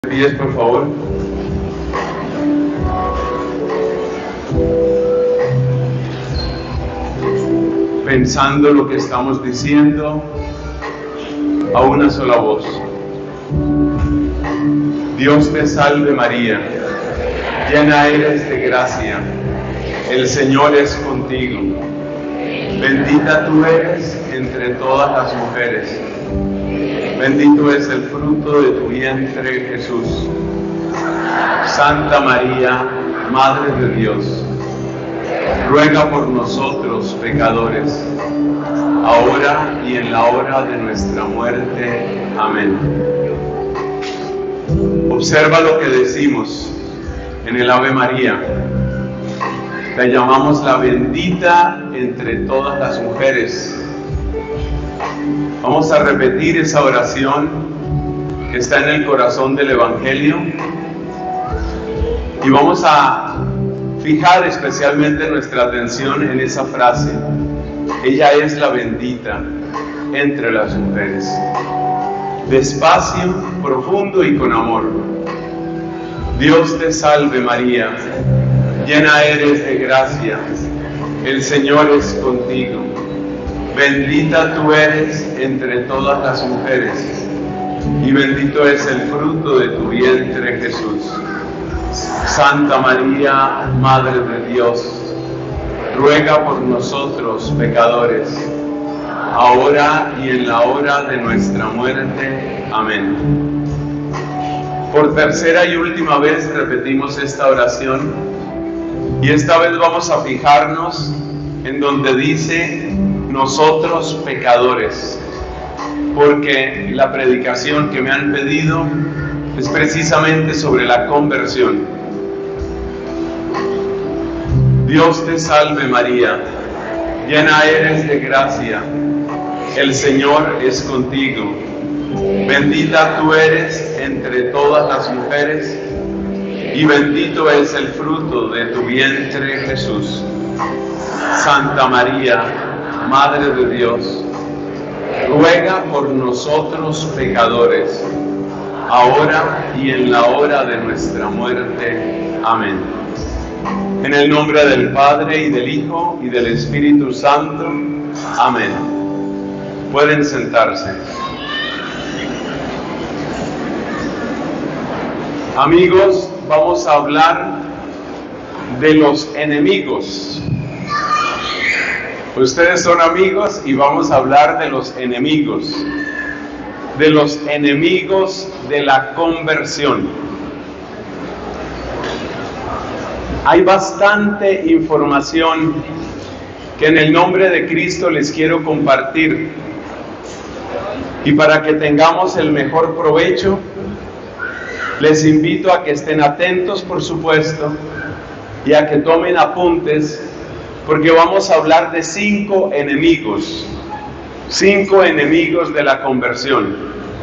pies, por favor. Pensando lo que estamos diciendo a una sola voz. Dios te salve María, llena eres de gracia, el Señor es contigo. Bendita tú eres entre todas las mujeres. Bendito es el fruto de tu vientre, Jesús. Santa María, Madre de Dios, ruega por nosotros pecadores, ahora y en la hora de nuestra muerte. Amén. Observa lo que decimos en el Ave María. La llamamos la bendita entre todas las mujeres. Vamos a repetir esa oración que está en el corazón del Evangelio y vamos a fijar especialmente nuestra atención en esa frase. Ella es la bendita entre las mujeres. Despacio, profundo y con amor. Dios te salve María, llena eres de gracia, el Señor es contigo. Bendita tú eres entre todas las mujeres, y bendito es el fruto de tu vientre, Jesús. Santa María, Madre de Dios, ruega por nosotros pecadores, ahora y en la hora de nuestra muerte. Amén. Por tercera y última vez repetimos esta oración, y esta vez vamos a fijarnos en donde dice nosotros pecadores, porque la predicación que me han pedido es precisamente sobre la conversión. Dios te salve María, llena eres de gracia, el Señor es contigo. Bendita tú eres entre todas las mujeres, y bendito es el fruto de tu vientre, Jesús. Santa María, Madre de Dios, ruega por nosotros pecadores, ahora y en la hora de nuestra muerte. Amén. En el nombre del Padre, y del Hijo, y del Espíritu Santo. Amén. Pueden sentarse. Amigos, vamos a hablar de los enemigos. Ustedes son amigos y vamos a hablar de los enemigos de la conversión. Hay bastante información que en el nombre de Cristo les quiero compartir, y para que tengamos el mejor provecho, les invito a que estén atentos, por supuesto, y a que tomen apuntes, porque vamos a hablar de 5 enemigos de la conversión.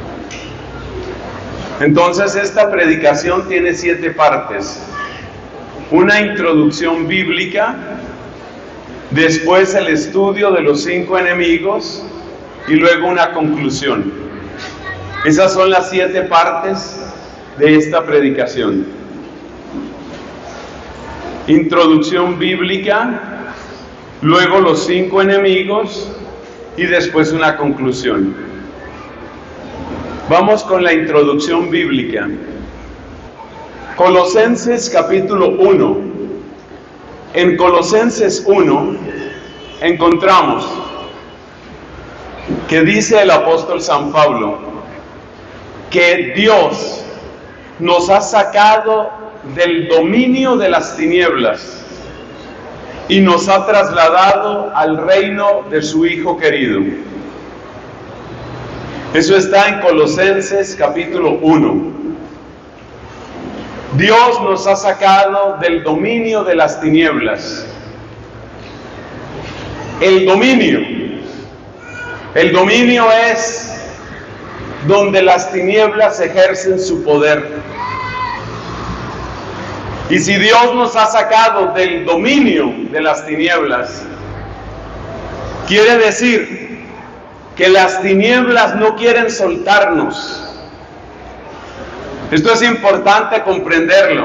Entonces esta predicación tiene 7 partes. Una introducción bíblica, después el estudio de los 5 enemigos y luego una conclusión. Esas son las 7 partes de esta predicación. Introducción bíblica, luego los 5 enemigos y después una conclusión. Vamos con la introducción bíblica. Colosenses capítulo 1. En Colosenses 1 encontramos que dice el apóstol San Pablo que Dios nos ha sacado del dominio de las tinieblas y nos ha trasladado al reino de su Hijo querido. Eso está en Colosenses capítulo 1. Dios nos ha sacado del dominio de las tinieblas. El dominio es donde las tinieblas ejercen su poder. Y si Dios nos ha sacado del dominio de las tinieblas, quiere decir que las tinieblas no quieren soltarnos. Esto es importante comprenderlo.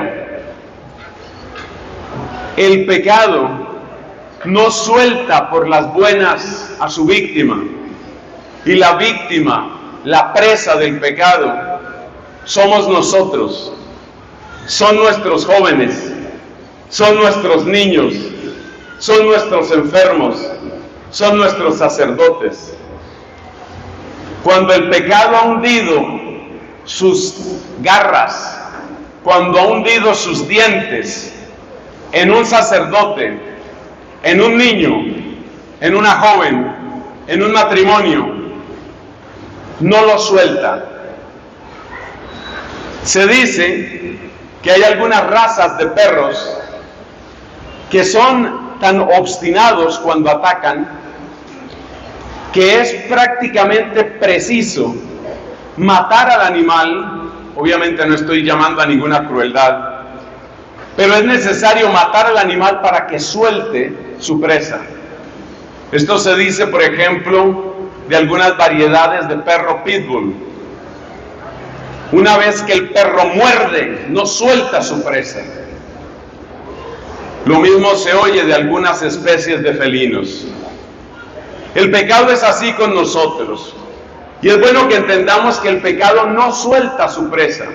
El pecado no suelta por las buenas a su víctima, y la víctima, la presa del pecado, somos nosotros, son nuestros jóvenes, son nuestros niños, son nuestros enfermos, son nuestros sacerdotes. Cuando el pecado ha hundido sus garras, cuando ha hundido sus dientes en un sacerdote, en un niño, en una joven, en un matrimonio, no lo suelta. Se dice que hay algunas razas de perros que son tan obstinados cuando atacan que es prácticamente preciso matar al animal. Obviamente no estoy llamando a ninguna crueldad, pero es necesario matar al animal para que suelte su presa. Esto se dice, por ejemplo, de algunas variedades de perro pitbull. Una vez que el perro muerde, no suelta su presa. Lo mismo se oye de algunas especies de felinos. El pecado es así con nosotros. Y es bueno que entendamos que el pecado no suelta su presa,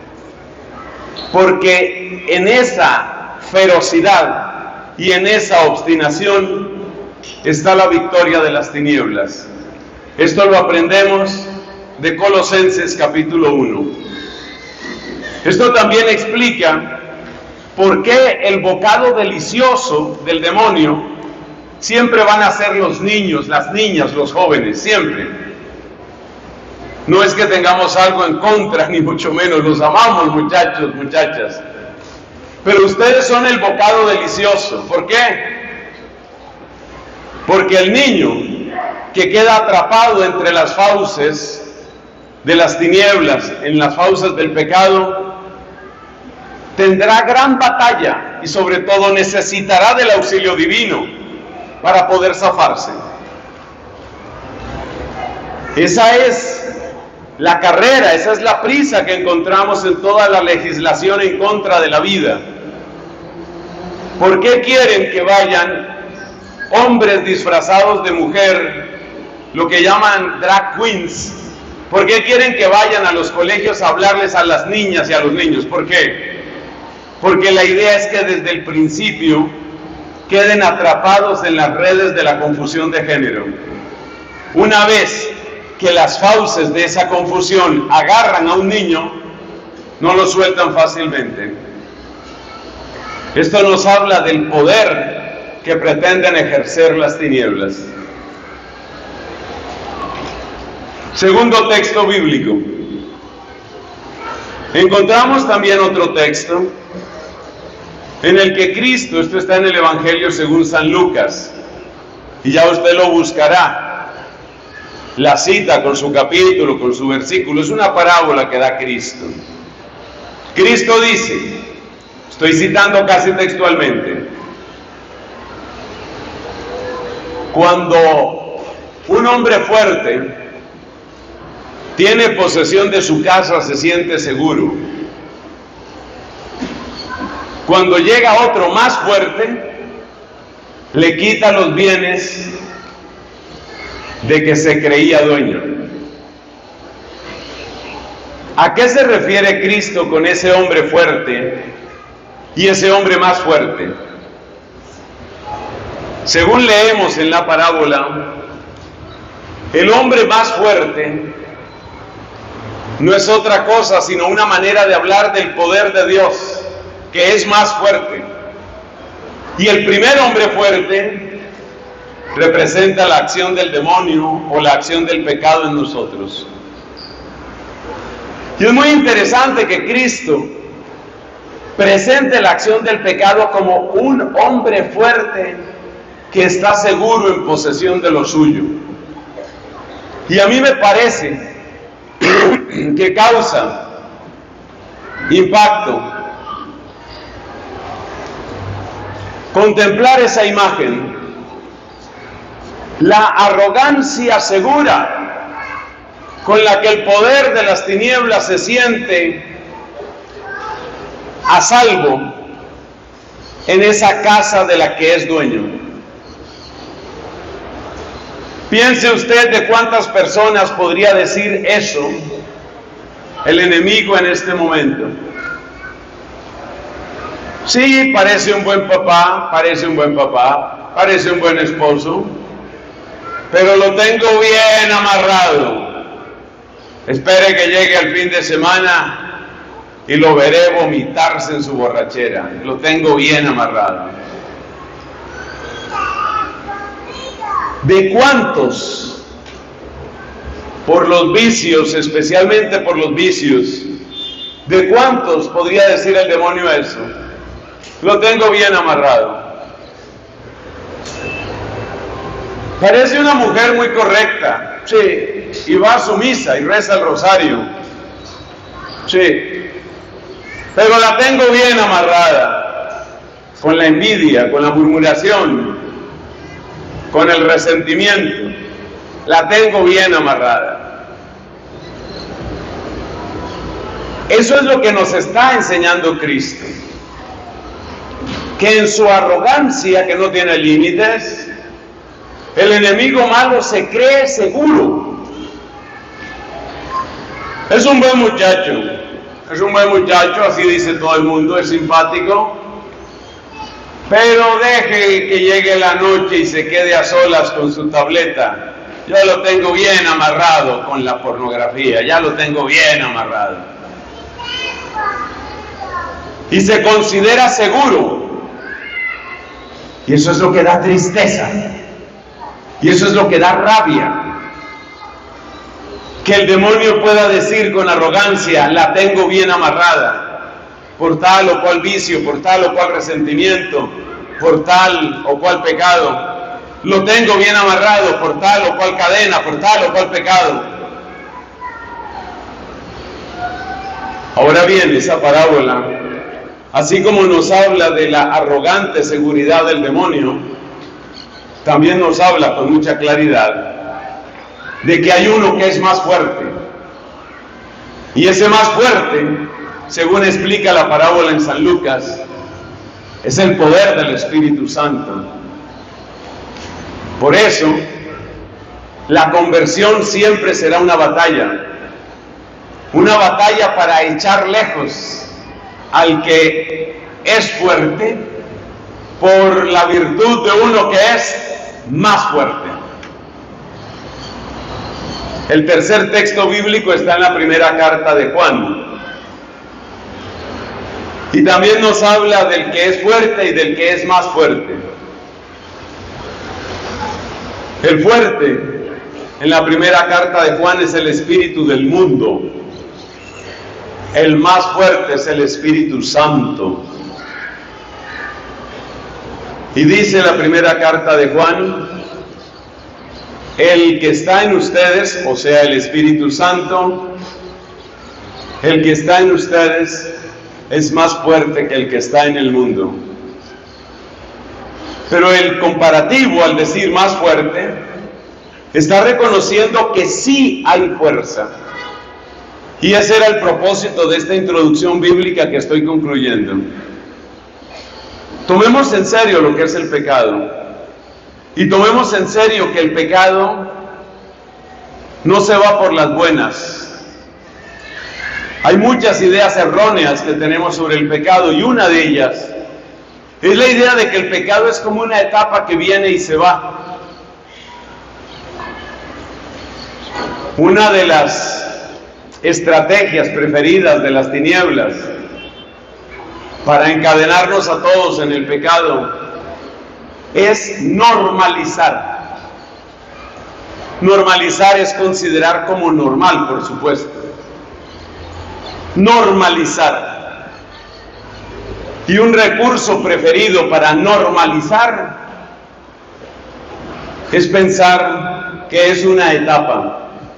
porque en esa ferocidad y en esa obstinación está la victoria de las tinieblas. Esto lo aprendemos de Colosenses capítulo 1. Esto también explica por qué el bocado delicioso del demonio siempre van a ser los niños, las niñas, los jóvenes, siempre. No es que tengamos algo en contra, ni mucho menos, los amamos, muchachos, muchachas. Pero ustedes son el bocado delicioso. ¿Por qué? Porque el niño que queda atrapado entre las fauces de las tinieblas, en las fauces del pecado, tendrá gran batalla y sobre todo necesitará del auxilio divino para poder zafarse. Esa es la carrera, esa es la prisa que encontramos en toda la legislación en contra de la vida. ¿Por qué quieren que vayan hombres disfrazados de mujer, lo que llaman drag queens? ¿Por qué quieren que vayan a los colegios a hablarles a las niñas y a los niños? ¿Por qué? Porque la idea es que desde el principio queden atrapados en las redes de la confusión de género. Una vez que las fauces de esa confusión agarran a un niño, no lo sueltan fácilmente. Esto nos habla del poder que pretenden ejercer las tinieblas. Segundo texto bíblico. Encontramos también otro texto en el que Cristo, esto está en el Evangelio según San Lucas, y ya usted lo buscará, la cita con su capítulo, con su versículo, es una parábola que da Cristo. Cristo dice, estoy citando casi textualmente, cuando un hombre fuerte tiene posesión de su casa, se siente seguro. Cuando llega otro más fuerte, le quita los bienes de que se creía dueño. ¿A qué se refiere Cristo con ese hombre fuerte y ese hombre más fuerte? Según leemos en la parábola, el hombre más fuerte no es otra cosa sino una manera de hablar del poder de Dios, que es más fuerte. Y el primer hombre fuerte representa la acción del demonio o la acción del pecado en nosotros. Y es muy interesante que Cristo presente la acción del pecado como un hombre fuerte que está seguro en posesión de lo suyo. Y a mí me parece que causa impacto contemplar esa imagen, la arrogancia segura con la que el poder de las tinieblas se siente a salvo en esa casa de la que es dueño. Piense usted de cuántas personas podría decir eso el enemigo en este momento. Sí, parece un buen papá, parece un buen papá, parece un buen esposo, pero lo tengo bien amarrado. Espere que llegue el fin de semana y lo veré vomitarse en su borrachera. Lo tengo bien amarrado. ¿De cuántos? Por los vicios, especialmente por los vicios. ¿De cuántos podría decir el demonio eso? Lo tengo bien amarrado. Parece una mujer muy correcta, sí, y va a su misa y reza el rosario, sí, pero la tengo bien amarrada, con la envidia, con la murmuración, con el resentimiento, la tengo bien amarrada. Eso es lo que nos está enseñando Cristo, que en su arrogancia que no tiene límites, el enemigo malo se cree seguro. Es un buen muchacho, así dice todo el mundo, es simpático, pero deje que llegue la noche y se quede a solas con su tableta. Yo lo tengo bien amarrado con la pornografía, ya lo tengo bien amarrado. Y se considera seguro. Y eso es lo que da tristeza. Y eso es lo que da rabia. Que el demonio pueda decir con arrogancia, la tengo bien amarrada, por tal o cual vicio, por tal o cual resentimiento, por tal o cual pecado. Lo tengo bien amarrado por tal o cual cadena, por tal o cual pecado. Ahora bien, esa parábola, así como nos habla de la arrogante seguridad del demonio, también nos habla con mucha claridad de que hay uno que es más fuerte. Y ese más fuerte, según explica la parábola en San Lucas, es el poder del Espíritu Santo. Por eso, la conversión siempre será una batalla para echar lejos al que es fuerte por la virtud de uno que es más fuerte. El tercer texto bíblico está en la primera carta de Juan. Y también nos habla del que es fuerte y del que es más fuerte. El fuerte en la primera carta de Juan es el espíritu del mundo. El más fuerte es el Espíritu Santo. Y dice la primera carta de Juan, el que está en ustedes, o sea, el Espíritu Santo, el que está en ustedes es más fuerte que el que está en el mundo. Pero el comparativo, al decir más fuerte, está reconociendo que sí hay fuerza. Y ese era el propósito de esta introducción bíblica que estoy concluyendo. Tomemos en serio lo que es el pecado. Y tomemos en serio que el pecado no se va por las buenas. Hay muchas ideas erróneas que tenemos sobre el pecado y una de ellas es la idea de que el pecado es como una etapa que viene y se va. Una de las estrategias preferidas de las tinieblas para encadenarnos a todos en el pecado es normalizar. Normalizar es considerar como normal, por supuesto. Normalizar. Y un recurso preferido para normalizar es pensar que es una etapa.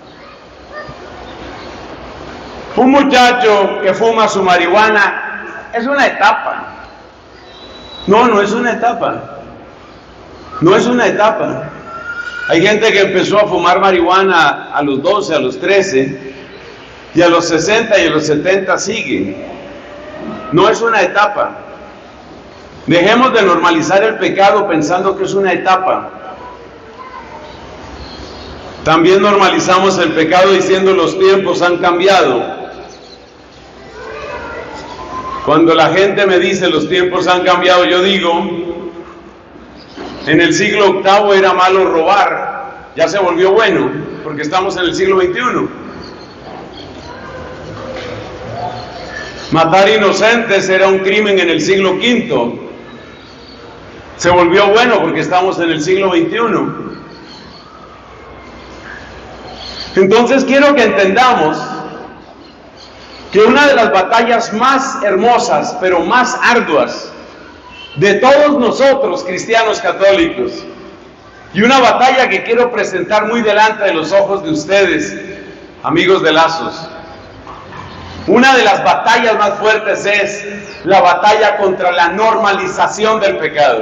Un muchacho que fuma su marihuana es una etapa. No, no es una etapa. No es una etapa. Hay gente que empezó a fumar marihuana a los 12, a los 13, y a los 60 y a los 70 sigue. no es una etapa. Dejemos de normalizar el pecado pensando que es una etapa. También normalizamos el pecado diciendo los tiempos han cambiado. Cuando la gente me dice los tiempos han cambiado, yo digo, en el siglo VIII era malo robar, ya se volvió bueno, porque estamos en el siglo XXI. Matar inocentes era un crimen en el siglo V, se volvió bueno porque estamos en el siglo XXI. Entonces quiero que entendamos que una de las batallas más hermosas, pero más arduas, de todos nosotros, cristianos católicos, y una batalla que quiero presentar muy delante de los ojos de ustedes, amigos de Lazos, una de las batallas más fuertes es la batalla contra la normalización del pecado.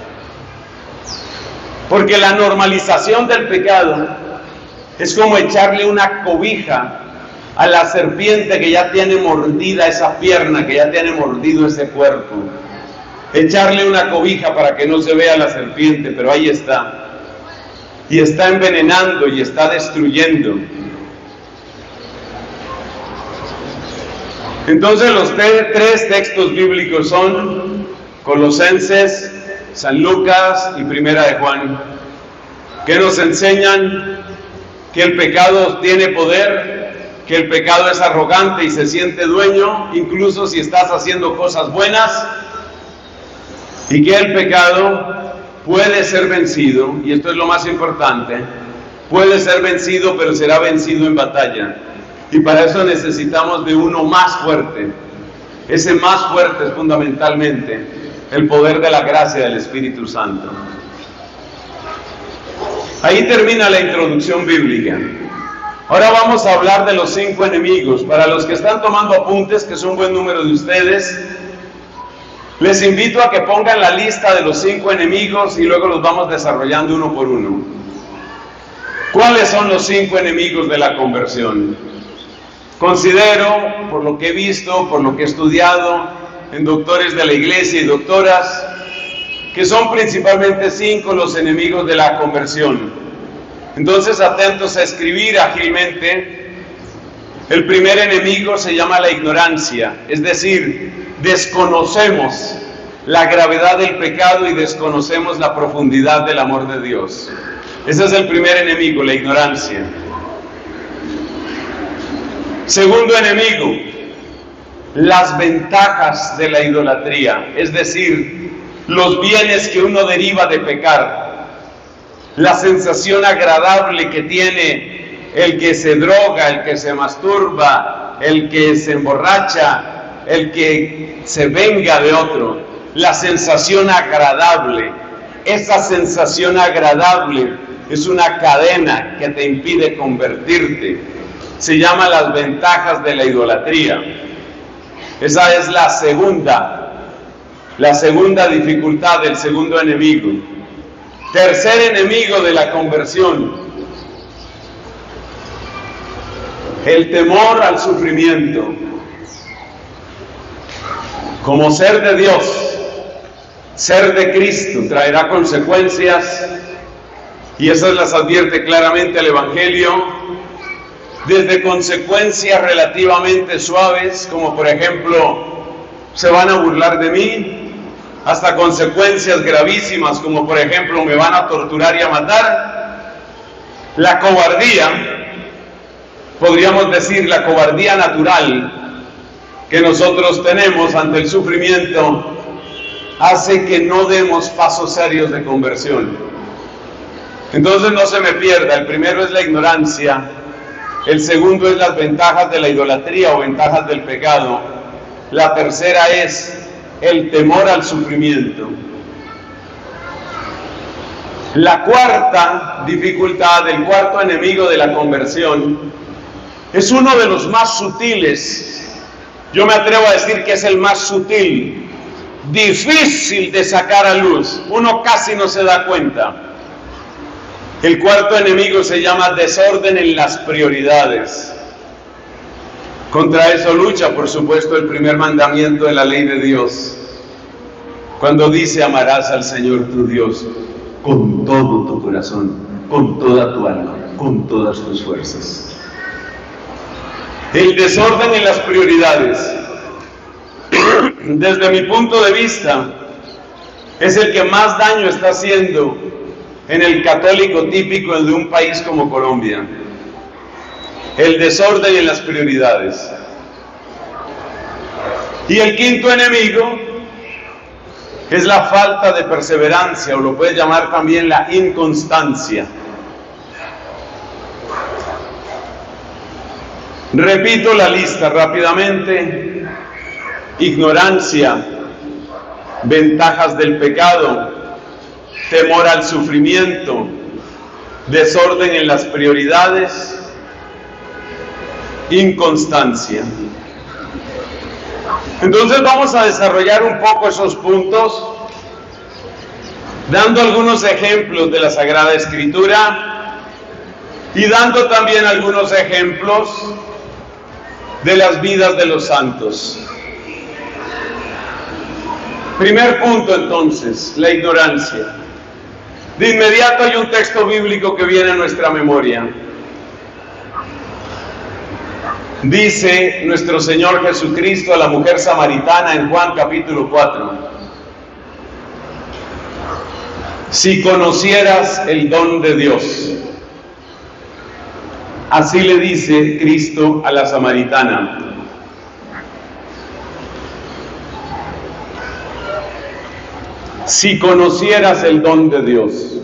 Porque la normalización del pecado es como echarle una cobija a la serpiente que ya tiene mordida esa pierna, que ya tiene mordido ese cuerpo. Echarle una cobija para que no se vea la serpiente, pero ahí está. Y está envenenando y está destruyendo. Entonces los tres textos bíblicos son Colosenses, San Lucas y Primera de Juan, que nos enseñan que el pecado tiene poder, que el pecado es arrogante y se siente dueño, incluso si estás haciendo cosas buenas, y que el pecado puede ser vencido, y esto es lo más importante, puede ser vencido, pero será vencido en batalla, y para eso necesitamos de uno más fuerte. Ese más fuerte es fundamentalmente el poder de la gracia del Espíritu Santo. Ahí termina la introducción bíblica. Ahora vamos a hablar de los 5 enemigos. Para los que están tomando apuntes, que es un buen número de ustedes, les invito a que pongan la lista de los 5 enemigos y luego los vamos desarrollando uno por uno. ¿Cuáles son los 5 enemigos de la conversión? Considero, por lo que he visto, por lo que he estudiado en doctores de la iglesia y doctoras, que son principalmente 5 los enemigos de la conversión. Entonces, atentos a escribir ágilmente. El primer enemigo se llama la ignorancia, es decir, desconocemos la gravedad del pecado y desconocemos la profundidad del amor de Dios. Ese es el primer enemigo, la ignorancia. Segundo enemigo, las ventajas de la idolatría, es decir, los bienes que uno deriva de pecar, la sensación agradable que tiene el que se droga, el que se masturba, el que se emborracha, el que se venga de otro, la sensación agradable. Esa sensación agradable es una cadena que te impide convertirte. Se llama las ventajas de la idolatría. Esa es la segunda dificultad del segundo enemigo. Tercer enemigo de la conversión, el temor al sufrimiento. Como ser de Dios, ser de Cristo, traerá consecuencias, y esas las advierte claramente el Evangelio, desde consecuencias relativamente suaves, como por ejemplo, se van a burlar de mí, hasta consecuencias gravísimas, como por ejemplo, me van a torturar y a matar. La cobardía, podríamos decir la cobardía natural que nosotros tenemos ante el sufrimiento, hace que no demos pasos serios de conversión. Entonces no se me pierda, el primero es la ignorancia, el segundo es las ventajas de la idolatría o ventajas del pecado, la tercera es el temor al sufrimiento. La cuarta dificultad, el cuarto enemigo de la conversión, es uno de los más sutiles. Yo me atrevo a decir que es el más sutil, difícil de sacar a luz, uno casi no se da cuenta. El cuarto enemigo se llama desorden en las prioridades. Contra eso lucha, por supuesto, el primer mandamiento de la ley de Dios, cuando dice: amarás al Señor tu Dios con todo tu corazón, con toda tu alma, con todas tus fuerzas. El desorden en las prioridades, desde mi punto de vista, es el que más daño está haciendo en el católico típico de un país como Colombia. El desorden en las prioridades. Y el quinto enemigo es la falta de perseverancia, o lo puedes llamar también la inconstancia. Repito la lista rápidamente: ignorancia, ventajas del pecado, temor al sufrimiento, desorden en las prioridades, inconstancia. Entonces vamos a desarrollar un poco esos puntos, dando algunos ejemplos de la Sagrada Escritura y dando también algunos ejemplos de las vidas de los santos. Primer punto, entonces, la ignorancia. De inmediato hay un texto bíblico que viene a nuestra memoria. Dice nuestro Señor Jesucristo a la mujer samaritana en Juan capítulo 4: si conocieras el don de Dios. Así le dice Cristo a la samaritana. Si conocieras el don de Dios.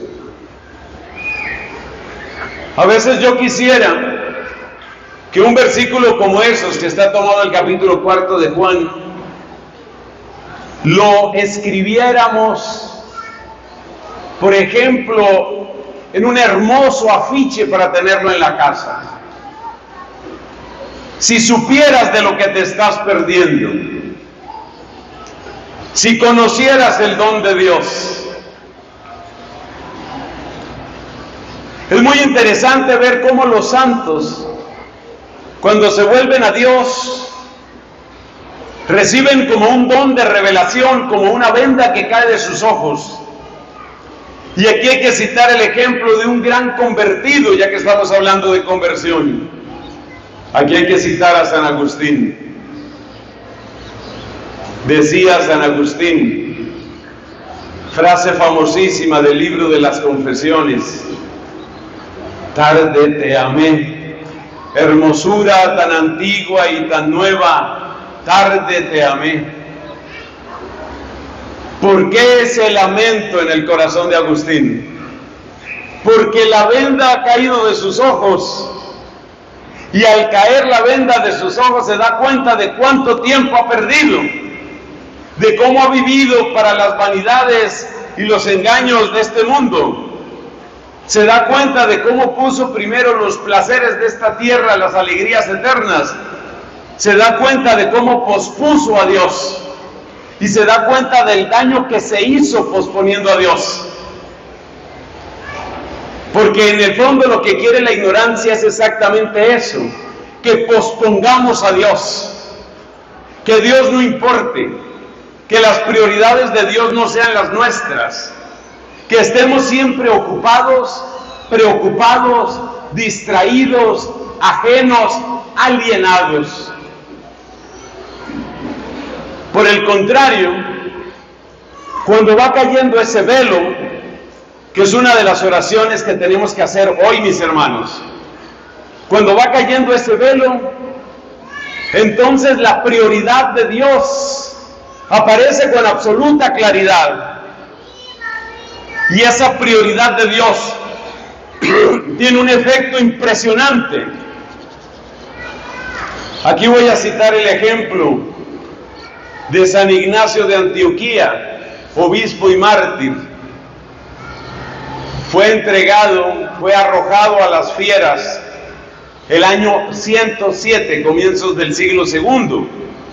A veces yo quisiera que un versículo como esos, que está tomado del capítulo 4 de Juan, lo escribiéramos, por ejemplo, en un hermoso afiche para tenerlo en la casa. Si supieras de lo que te estás perdiendo, si conocieras el don de Dios. Es muy interesante ver cómo los santos, cuando se vuelven a Dios, reciben como un don de revelación, como una venda que cae de sus ojos. Y aquí hay que citar el ejemplo de un gran convertido, ya que estamos hablando de conversión. Aquí hay que citar a San Agustín. Decía San Agustín, frase famosísima del libro de las Confesiones: tarde te amé, hermosura tan antigua y tan nueva, tarde te amé. ¿Por qué ese lamento en el corazón de Agustín? Porque la venda ha caído de sus ojos, y al caer la venda de sus ojos se da cuenta de cuánto tiempo ha perdido, de cómo ha vivido para las vanidades y los engaños de este mundo. Se da cuenta de cómo puso primero los placeres de esta tierra, las alegrías eternas. Se da cuenta de cómo pospuso a Dios. Y se da cuenta del daño que se hizo posponiendo a Dios. Porque en el fondo lo que quiere la ignorancia es exactamente eso: que pospongamos a Dios, que Dios no importe, que las prioridades de Dios no sean las nuestras, que estemos siempre ocupados, preocupados, distraídos, ajenos, alienados. Por el contrario, cuando va cayendo ese velo, que es una de las oraciones que tenemos que hacer hoy, mis hermanos, cuando va cayendo ese velo, entonces la prioridad de Dios aparece con absoluta claridad. Y esa prioridad de Dios tiene un efecto impresionante. Aquí voy a citar el ejemplo de San Ignacio de Antioquía, obispo y mártir. Fue entregado, fue arrojado a las fieras el año 107, comienzos del siglo II.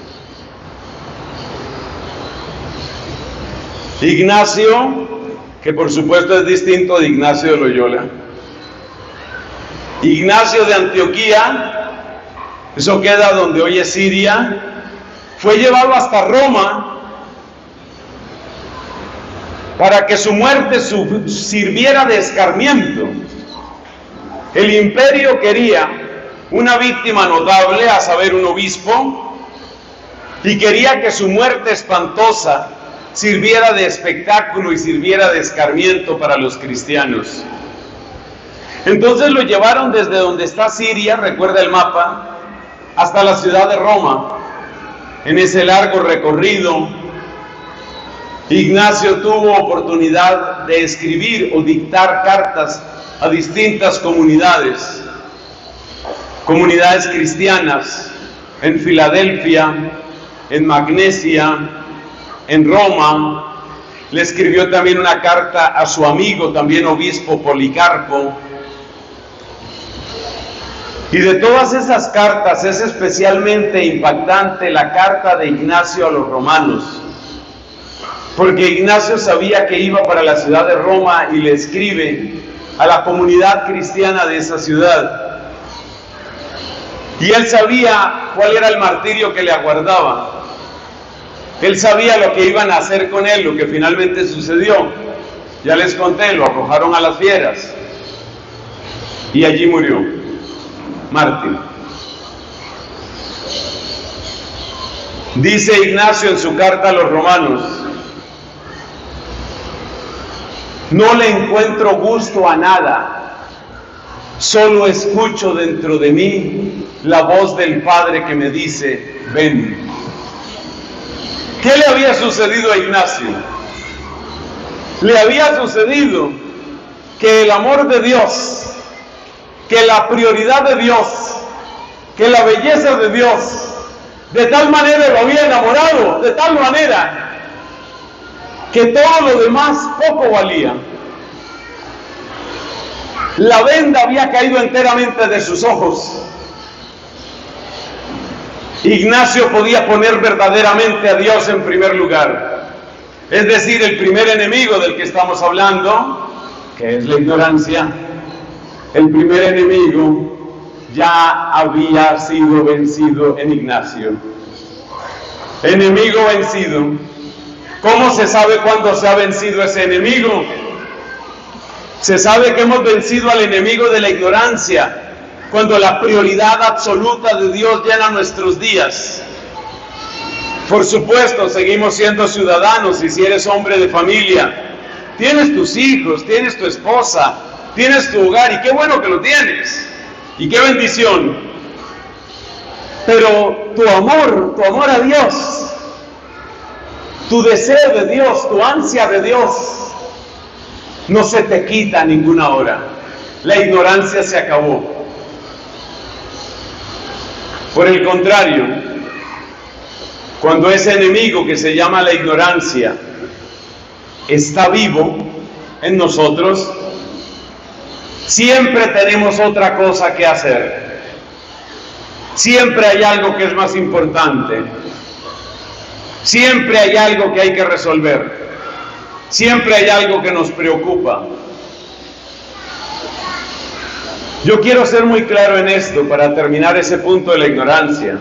Ignacio, que por supuesto es distinto de Ignacio de Loyola. Ignacio de Antioquía eso queda donde hoy es Siria, fue llevado hasta Roma para que su muerte sirviera de escarmiento. El imperio quería una víctima notable, a saber, un obispo, y quería que su muerte espantosa sirviera de espectáculo y sirviera de escarmiento para los cristianos. Entonces lo llevaron desde donde está Siria, recuerda el mapa, hasta la ciudad de Roma. En ese largo recorrido, Ignacio tuvo oportunidad de escribir o dictar cartas a distintas comunidades cristianas, en Filadelfia, en Magnesia, en Roma. Le escribió también una carta a su amigo, también obispo Policarpo. Y de todas esas cartas es especialmente impactante la carta de Ignacio a los romanos, porque Ignacio sabía que iba para la ciudad de Roma y le escribe a la comunidad cristiana de esa ciudad. Y él sabía cuál era el martirio que le aguardaba. Él sabía lo que iban a hacer con él, lo que finalmente sucedió. Ya les conté, lo arrojaron a las fieras y allí murió, mártir. Dice Ignacio en su carta a los romanos: no le encuentro gusto a nada, solo escucho dentro de mí la voz del Padre que me dice, ven. ¿Qué le había sucedido a Ignacio? Le había sucedido que el amor de Dios, que la prioridad de Dios, que la belleza de Dios, de tal manera lo había enamorado, de tal manera que todo lo demás poco valía. La venda había caído enteramente de sus ojos. Ignacio podía poner verdaderamente a Dios en primer lugar. Es decir, el primer enemigo del que estamos hablando, que es la ignorancia, el primer enemigo ya había sido vencido en Ignacio. Enemigo vencido. ¿Cómo se sabe cuándo se ha vencido ese enemigo? Se sabe que hemos vencido al enemigo de la ignorancia cuando la prioridad absoluta de Dios llena nuestros días. Por supuesto, seguimos siendo ciudadanos, y si eres hombre de familia, tienes tus hijos, tienes tu esposa, tienes tu hogar, y qué bueno que lo tienes, y qué bendición. Pero tu amor a Dios, tu deseo de Dios, tu ansia de Dios, no se te quita a ninguna hora. La ignorancia se acabó. Por el contrario, cuando ese enemigo que se llama la ignorancia está vivo en nosotros, siempre tenemos otra cosa que hacer. Siempre hay algo que es más importante. Siempre hay algo que hay que resolver. Siempre hay algo que nos preocupa. Yo quiero ser muy claro en esto para terminar ese punto de la ignorancia.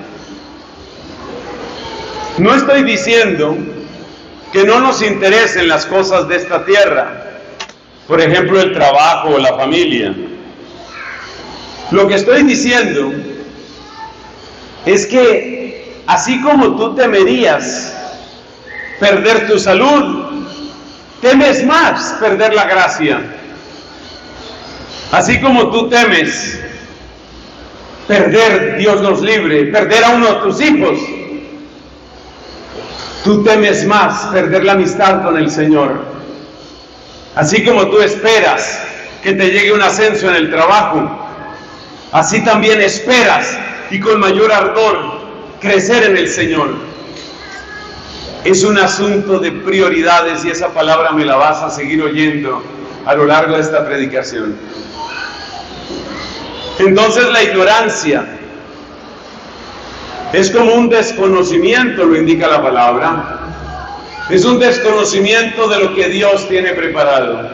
No estoy diciendo que no nos interesen las cosas de esta tierra, por ejemplo, el trabajo o la familia. Lo que estoy diciendo es que así como tú temerías perder tu salud, temes más perder la gracia. Así como tú temes perder, Dios nos libre, perder a uno de tus hijos, tú temes más perder la amistad con el Señor. Así como tú esperas que te llegue un ascenso en el trabajo, así también esperas y con mayor ardor crecer en el Señor. Es un asunto de prioridades, y esa palabra me la vas a seguir oyendo a lo largo de esta predicación. Entonces la ignorancia es como un desconocimiento, lo indica la palabra. Es un desconocimiento de lo que Dios tiene preparado.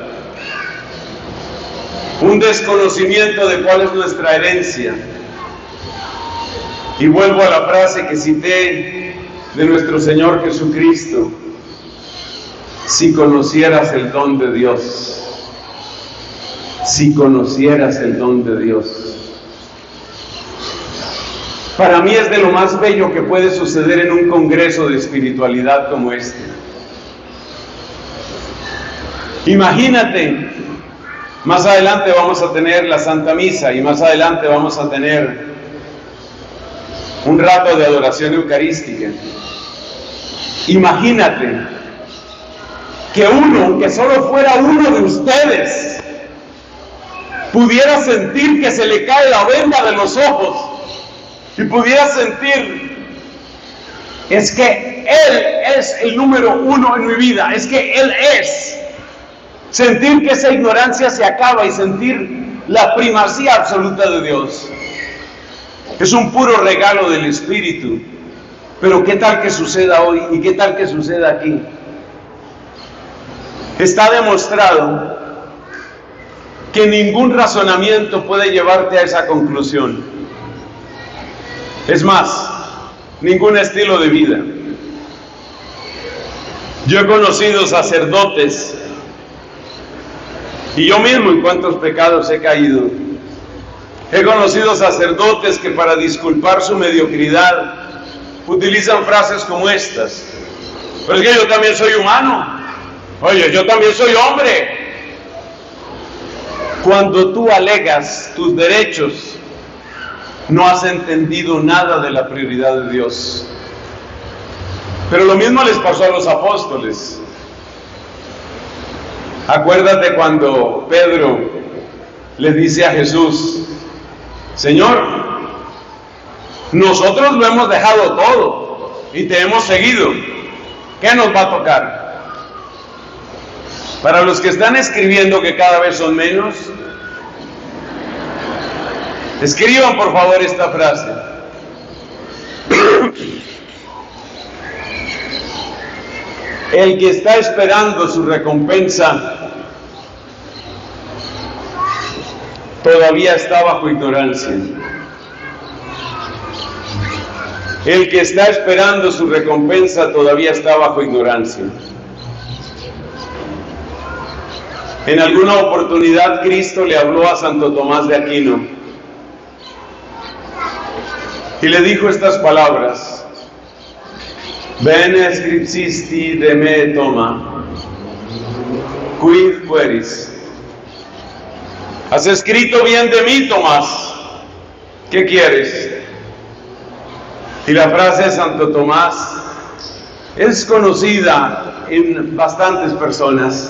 Un desconocimiento de cuál es nuestra herencia. Y vuelvo a la frase que cité de nuestro Señor Jesucristo: si conocieras el don de Dios, si conocieras el don de Dios. Para mí es de lo más bello que puede suceder en un congreso de espiritualidad como este. Imagínate, más adelante vamos a tener la Santa Misa y más adelante vamos a tener un rato de adoración eucarística. Imagínate que uno, que solo fuera uno de ustedes, pudiera sentir que se le cae la venda de los ojos y pudiera sentir: es que Él es el número uno en mi vida, es que Él es. Sentir que esa ignorancia se acaba y sentir la primacía absoluta de Dios. Es un puro regalo del Espíritu. Pero ¿qué tal que suceda hoy? ¿Y qué tal que suceda aquí? Está demostrado que ningún razonamiento puede llevarte a esa conclusión. Es más, ningún estilo de vida. Yo he conocido sacerdotes, y yo mismo en cuántos pecados he caído. He conocido sacerdotes que para disculpar su mediocridad utilizan frases como estas: pero es que yo también soy humano, oye, yo también soy hombre. Cuando tú alegas tus derechos, no has entendido nada de la prioridad de Dios. Pero lo mismo les pasó a los apóstoles. Acuérdate cuando Pedro le dice a Jesús: Señor, nosotros lo hemos dejado todo y te hemos seguido, ¿qué nos va a tocar? Para los que están escribiendo, que cada vez son menos, escriban por favor esta frase: el que está esperando su recompensa todavía está bajo ignorancia. El que está esperando su recompensa todavía está bajo ignorancia. En alguna oportunidad Cristo le habló a Santo Tomás de Aquino y le dijo estas palabras: Bene scripsisti de me Toma, quid queris. Has escrito bien de mí, Tomás, ¿qué quieres? Y la frase de Santo Tomás es conocida en bastantes personas: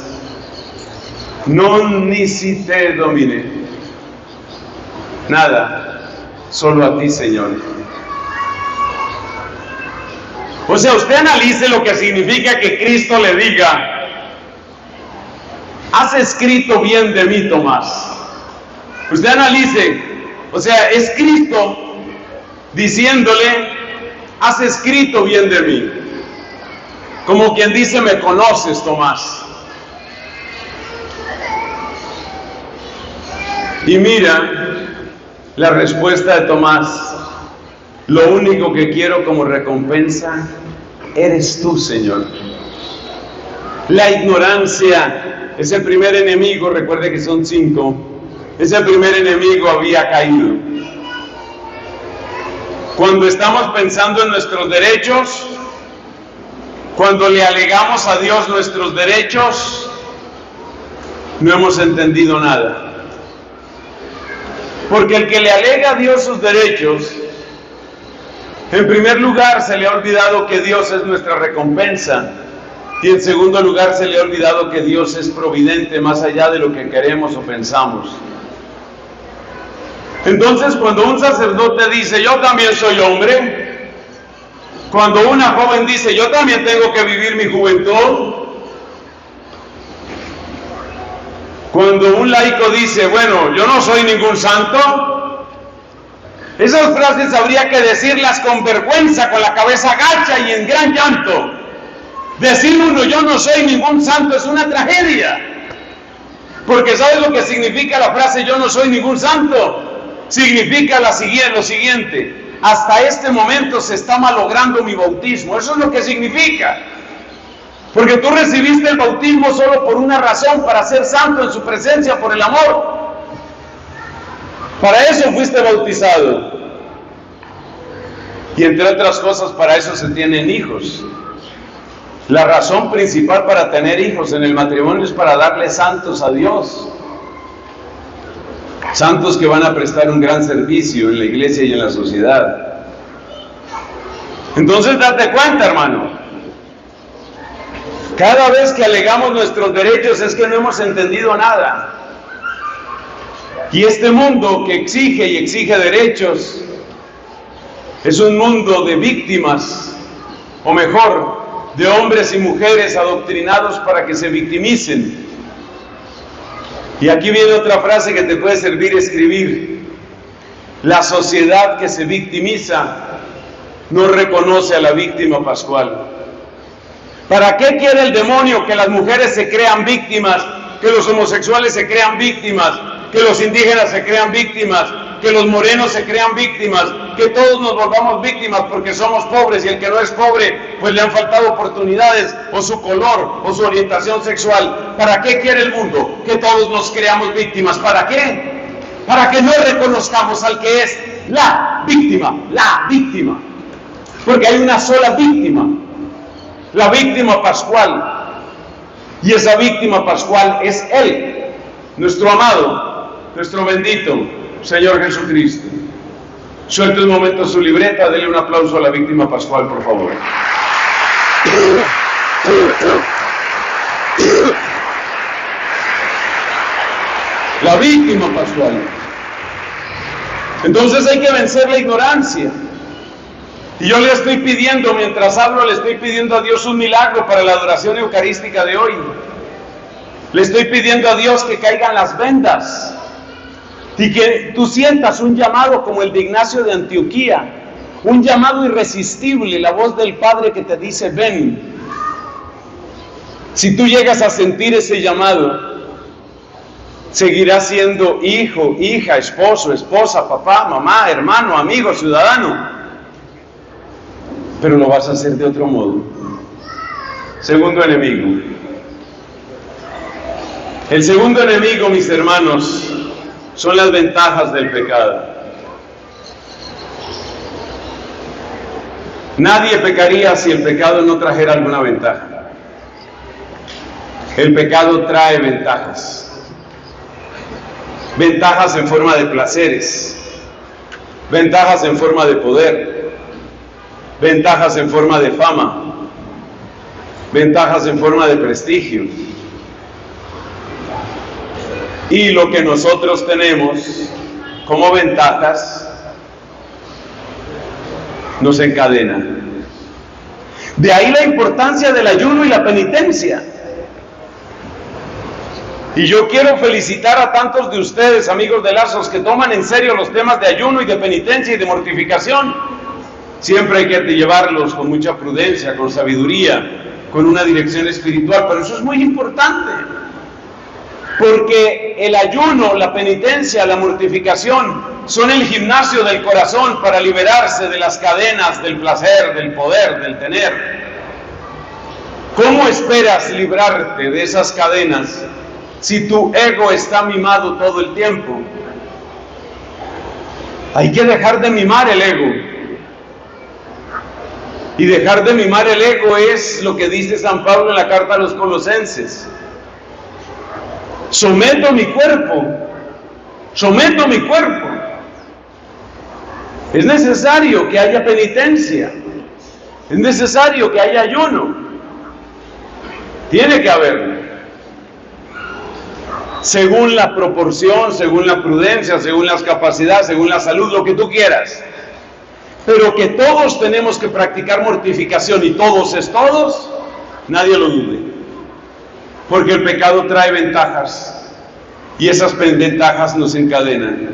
non nisi te domine. Nada, solo a ti, Señor. O sea, usted analice lo que significa que Cristo le diga: has escrito bien de mí, Tomás. Usted analice, o sea, es Cristo diciéndole: has escrito bien de mí. Como quien dice: me conoces, Tomás. Y mira la respuesta de Tomás: lo único que quiero como recompensa eres tú, Señor. La ignorancia es el primer enemigo. Recuerde que son 5. Ese primer enemigo había caído. Cuando estamos pensando en nuestros derechos, cuando le alegamos a Dios nuestros derechos, no hemos entendido nada. Porque el que le alega a Dios sus derechos, en primer lugar se le ha olvidado que Dios es nuestra recompensa, y en segundo lugar se le ha olvidado que Dios es providente más allá de lo que queremos o pensamos. Entonces, cuando un sacerdote dice: yo también soy hombre, cuando una joven dice: yo también tengo que vivir mi juventud, cuando un laico dice: bueno, yo no soy ningún santo, esas frases habría que decirlas con vergüenza, con la cabeza gacha y en gran llanto. Decir uno: yo no soy ningún santo, es una tragedia. Porque ¿sabes lo que significa la frase yo no soy ningún santo? Significa lo siguiente: hasta este momento se está malogrando mi bautismo. Eso es lo que significa. Porque tú recibiste el bautismo solo por una razón, para ser santo en su presencia, por el amor. Para eso fuiste bautizado. Y entre otras cosas, para eso se tienen hijos. La razón principal para tener hijos en el matrimonio es para darle santos a Dios. Santos que van a prestar un gran servicio en la iglesia y en la sociedad. Entonces date cuenta, hermano. Cada vez que alegamos nuestros derechos es que no hemos entendido nada. Y este mundo que exige y exige derechos es un mundo de víctimas, o mejor, de hombres y mujeres adoctrinados para que se victimicen. Y aquí viene otra frase que te puede servir escribir. La sociedad que se victimiza no reconoce a la víctima pascual. ¿Para qué quiere el demonio que las mujeres se crean víctimas, que los homosexuales se crean víctimas, que los indígenas se crean víctimas, que los morenos se crean víctimas, que todos nos volvamos víctimas porque somos pobres y el que no es pobre pues le han faltado oportunidades, o su color, o su orientación sexual? ¿Para qué quiere el mundo que todos nos creamos víctimas? ¿Para qué? Para que no reconozcamos al que es la víctima, porque hay una sola víctima, la víctima pascual, y esa víctima pascual es Él, nuestro amado, nuestro bendito Señor Jesucristo. Suelte un momento su libreta, dele un aplauso a la víctima pascual, por favor. La víctima pascual. Entonces hay que vencer la ignorancia. Y yo le estoy pidiendo, mientras hablo, le estoy pidiendo a Dios un milagro para la adoración eucarística de hoy. Le estoy pidiendo a Dios que caigan las vendas y que tú sientas un llamado como el de Ignacio de Antioquía, un llamado irresistible, la voz del Padre que te dice ven. Si tú llegas a sentir ese llamado, seguirás siendo hijo, hija, esposo, esposa, papá, mamá, hermano, amigo, ciudadano, pero lo vas a hacer de otro modo. Segundo enemigo. El segundo enemigo, mis hermanos, son las ventajas del pecado. Nadie pecaría si el pecado no trajera alguna ventaja. El pecado trae ventajas. Ventajas en forma de placeres, ventajas en forma de poder, ventajas en forma de fama, ventajas en forma de prestigio. Y lo que nosotros tenemos como ventajas nos encadena. De ahí la importancia del ayuno y la penitencia. Y yo quiero felicitar a tantos de ustedes, amigos de Lazos, que toman en serio los temas de ayuno y de penitencia y de mortificación. Siempre hay que llevarlos con mucha prudencia, con sabiduría, con una dirección espiritual, pero eso es muy importante. Porque el ayuno, la penitencia, la mortificación son el gimnasio del corazón para liberarse de las cadenas del placer, del poder, del tener. ¿Cómo esperas librarte de esas cadenas si tu ego está mimado todo el tiempo? Hay que dejar de mimar el ego. Y dejar de mimar el ego es lo que dice San Pablo en la carta a los Colosenses. Someto mi cuerpo. Es necesario que haya penitencia. Es necesario que haya ayuno. Tiene que haberlo. Según la proporción, según la prudencia, según las capacidades, según la salud, lo que tú quieras. Pero que todos tenemos que practicar mortificación, y todos es todos, nadie lo dude. Porque el pecado trae ventajas, y esas ventajas nos encadenan.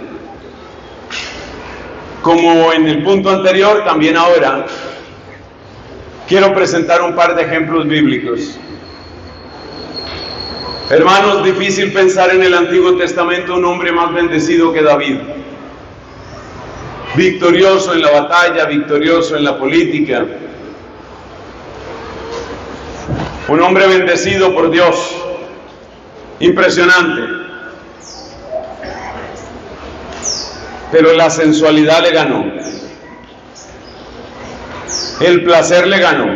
Como en el punto anterior, también ahora, quiero presentar un par de ejemplos bíblicos. Hermanos, difícil pensar en el Antiguo Testamento un hombre más bendecido que David. victorioso en la batalla, victorioso en la política, un hombre bendecido por Dios, impresionante. Pero la sensualidad le ganó, el placer le ganó.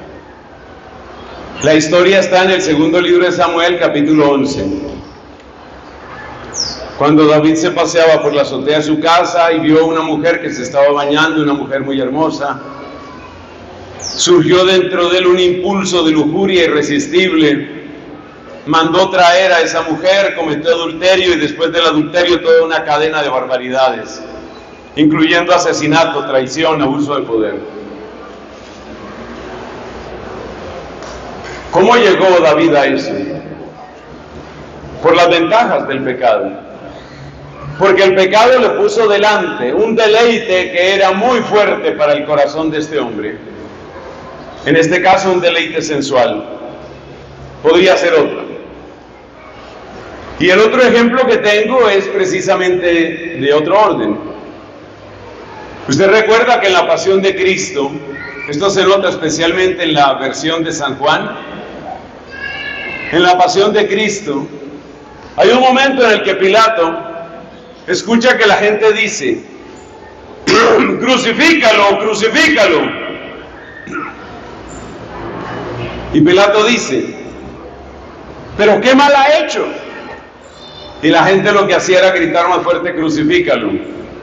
La historia está en el segundo libro de Samuel, capítulo 11. Cuando David se paseaba por la azotea de su casa y vio a una mujer que se estaba bañando, una mujer muy hermosa, surgió dentro de él un impulso de lujuria irresistible. Mandó traer a esa mujer, cometió adulterio y después del adulterio toda una cadena de barbaridades, incluyendo asesinato, traición, abuso de poder. ¿Cómo llegó David a eso? Por las ventajas del pecado. Porque el pecado le puso delante un deleite que era muy fuerte para el corazón de este hombre. En este caso, un deleite sensual. Podría ser otro. Y el otro ejemplo que tengo es precisamente de otro orden. Usted recuerda que en la Pasión de Cristo, esto se nota especialmente en la versión de San Juan, en la Pasión de Cristo, hay un momento en el que Pilato escucha que la gente dice, crucifícalo, crucifícalo. Y Pilato dice, ¿pero qué mal ha hecho? Y la gente lo que hacía era gritar más fuerte, crucifícalo.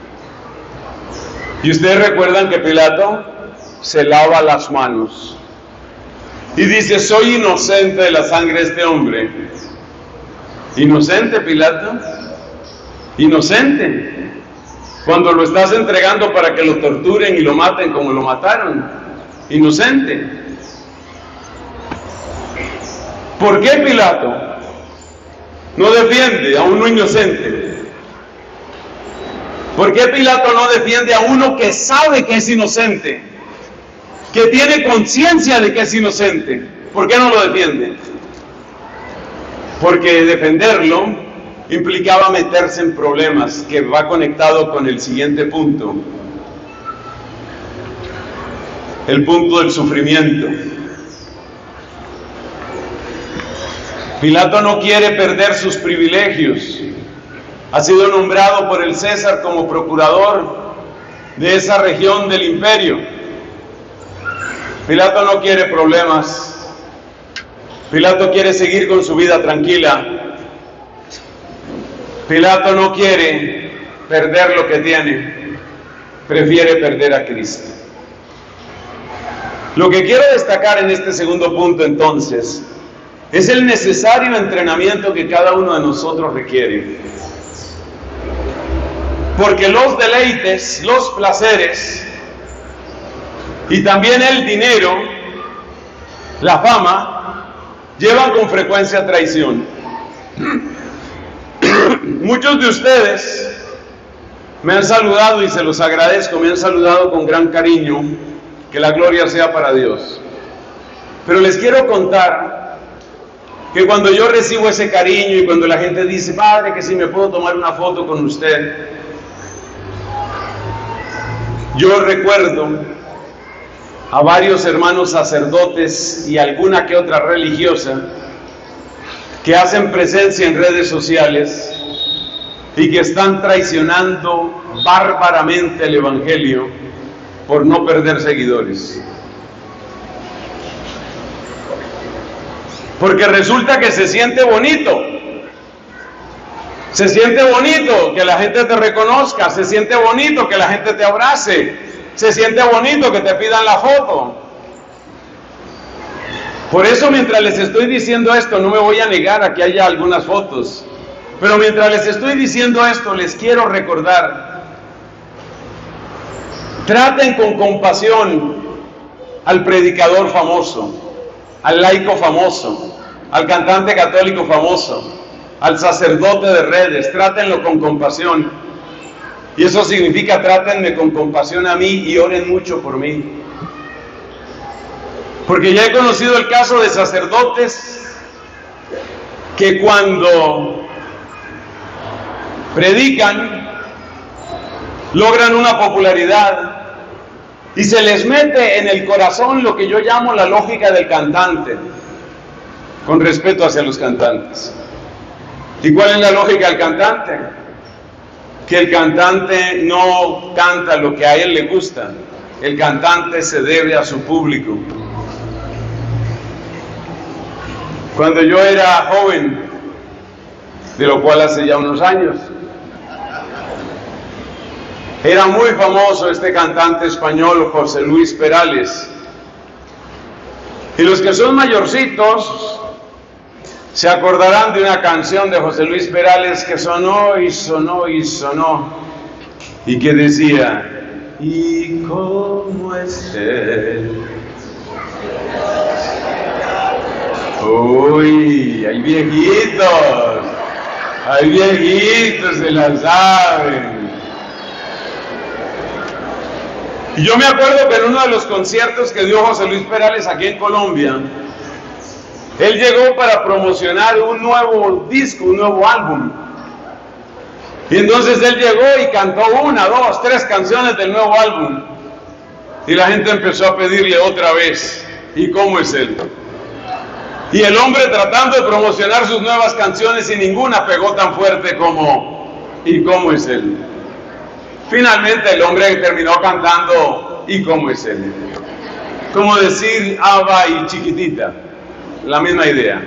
Y ustedes recuerdan que Pilato se lava las manos y dice, soy inocente de la sangre de este hombre. ¿Inocente, Pilato? Inocente. Cuando lo estás entregando para que lo torturen y lo maten como lo mataron. Inocente. ¿Por qué Pilato no defiende a uno inocente? ¿Por qué Pilato no defiende a uno que sabe que es inocente? Que tiene conciencia de que es inocente. ¿Por qué no lo defiende? Porque defenderlo implicaba meterse en problemas, que va conectado con el siguiente punto. El punto del sufrimiento. Pilato no quiere perder sus privilegios. Ha sido nombrado por el César como procurador de esa región del imperio. Pilato no quiere problemas. Pilato quiere seguir con su vida tranquila. Pilato no quiere perder lo que tiene. Prefiere perder a Cristo. Lo que quiero destacar en este segundo punto, entonces, es el necesario entrenamiento que cada uno de nosotros requiere. Porque los deleites, los placeres y también el dinero, la fama, llevan con frecuencia traición. Muchos de ustedes me han saludado y se los agradezco, me han saludado con gran cariño, que la gloria sea para Dios. Pero les quiero contar que cuando yo recibo ese cariño y cuando la gente dice, padre, que si me puedo tomar una foto con usted, yo recuerdo a varios hermanos sacerdotes y alguna que otra religiosa que hacen presencia en redes sociales y que están traicionando bárbaramente el Evangelio por no perder seguidores. Porque resulta que se siente bonito. Se siente bonito que la gente te reconozca, se siente bonito que la gente te abrace, se siente bonito que te pidan la foto. Por eso mientras les estoy diciendo esto, no me voy a negar a que haya algunas fotos, pero mientras les estoy diciendo esto, les quiero recordar, traten con compasión al predicador famoso, al laico famoso, al cantante católico famoso, al sacerdote de redes, trátenlo con compasión. Y eso significa trátenme con compasión a mí y oren mucho por mí. Porque ya he conocido el caso de sacerdotes que cuando predican logran una popularidad y se les mete en el corazón lo que yo llamo la lógica del cantante, con respeto hacia los cantantes. ¿Y cuál es la lógica del cantante? Que el cantante no canta lo que a él le gusta, el cantante se debe a su público. Cuando yo era joven, de lo cual hace ya unos años, era muy famoso este cantante español, José Luis Perales. Y los que son mayorcitos se acordarán de una canción de José Luis Perales que sonó y sonó y sonó, y que decía: ¿y cómo es él? Uy, hay viejitos, se la saben. Y yo me acuerdo que en uno de los conciertos que dio José Luis Perales aquí en Colombia, él llegó para promocionar un nuevo disco, un nuevo álbum. Y entonces él llegó y cantó 1, 2, 3 canciones del nuevo álbum. Y la gente empezó a pedirle otra vez: ¿y cómo es él? Y el hombre tratando de promocionar sus nuevas canciones y ninguna pegó tan fuerte como ¿y cómo es él? Finalmente el hombre terminó cantando ¿y cómo es él? Como decir Ava y Chiquitita, la misma idea.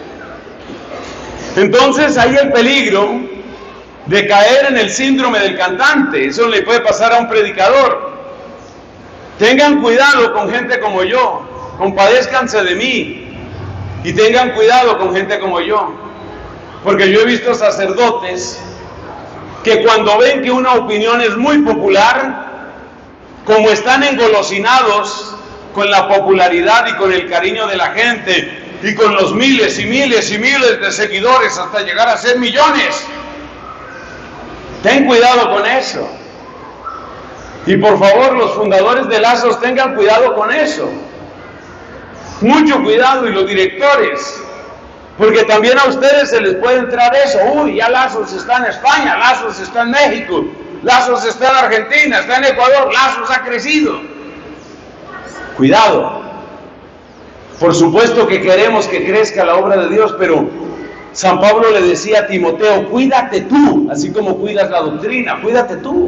Entonces hay el peligro de caer en el síndrome del cantante. Eso le puede pasar a un predicador. Tengan cuidado con gente como yo, compadézcanse de mí. Y tengan cuidado con gente como yo, porque yo he visto sacerdotes que cuando ven que una opinión es muy popular, como están engolosinados con la popularidad y con el cariño de la gente, y con los miles y miles y miles de seguidores hasta llegar a ser millones, ten cuidado con eso. Y por favor, los fundadores de Lazos, tengan cuidado con eso. Mucho cuidado, y los directores, porque también a ustedes se les puede entrar eso. Uy, ya Lazos está en España, Lazos está en México, Lazos está en Argentina, está en Ecuador, Lazos ha crecido. Cuidado. Por supuesto que queremos que crezca la obra de Dios, pero San Pablo le decía a Timoteo: cuídate tú, así como cuidas la doctrina, cuídate tú.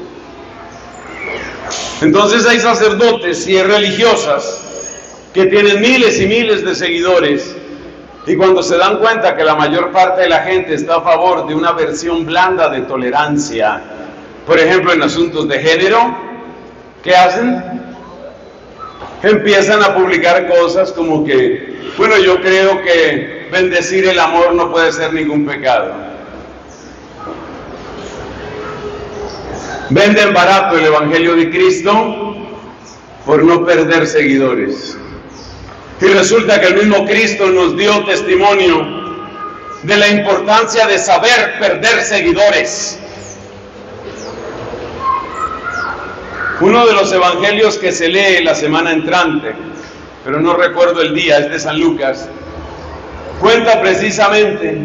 Entonces hay sacerdotes y religiosas que tienen miles y miles de seguidores, y cuando se dan cuenta que la mayor parte de la gente está a favor de una versión blanda de tolerancia, por ejemplo en asuntos de género, ¿qué hacen? Empiezan a publicar cosas como que, bueno, yo creo que bendecir el amor no puede ser ningún pecado. Venden barato el Evangelio de Cristo por no perder seguidores. Y resulta que el mismo Cristo nos dio testimonio de la importancia de saber perder seguidores. Uno de los evangelios que se lee la semana entrante, pero no recuerdo el día, es de San Lucas, cuenta precisamente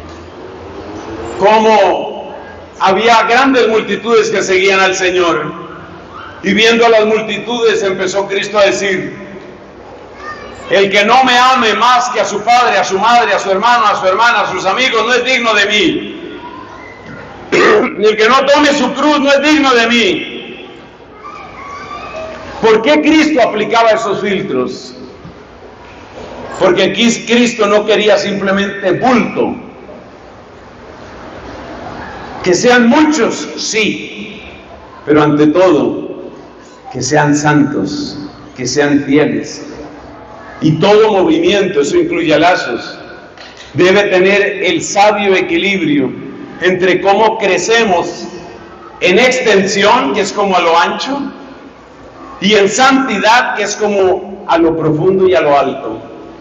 cómo había grandes multitudes que seguían al Señor, y viendo a las multitudes empezó Cristo a decir: el que no me ame más que a su padre, a su madre, a su hermano, a su hermana, a sus amigos, no es digno de mí. Y el que no tome su cruz no es digno de mí. ¿Por qué Cristo aplicaba esos filtros? Porque Cristo no quería simplemente bulto. Que sean muchos, sí, pero ante todo, que sean santos, que sean fieles. Y todo movimiento, eso incluye a Lazos, debe tener el sabio equilibrio entre cómo crecemos en extensión, que es como a lo ancho, y en santidad, que es como a lo profundo y a lo alto.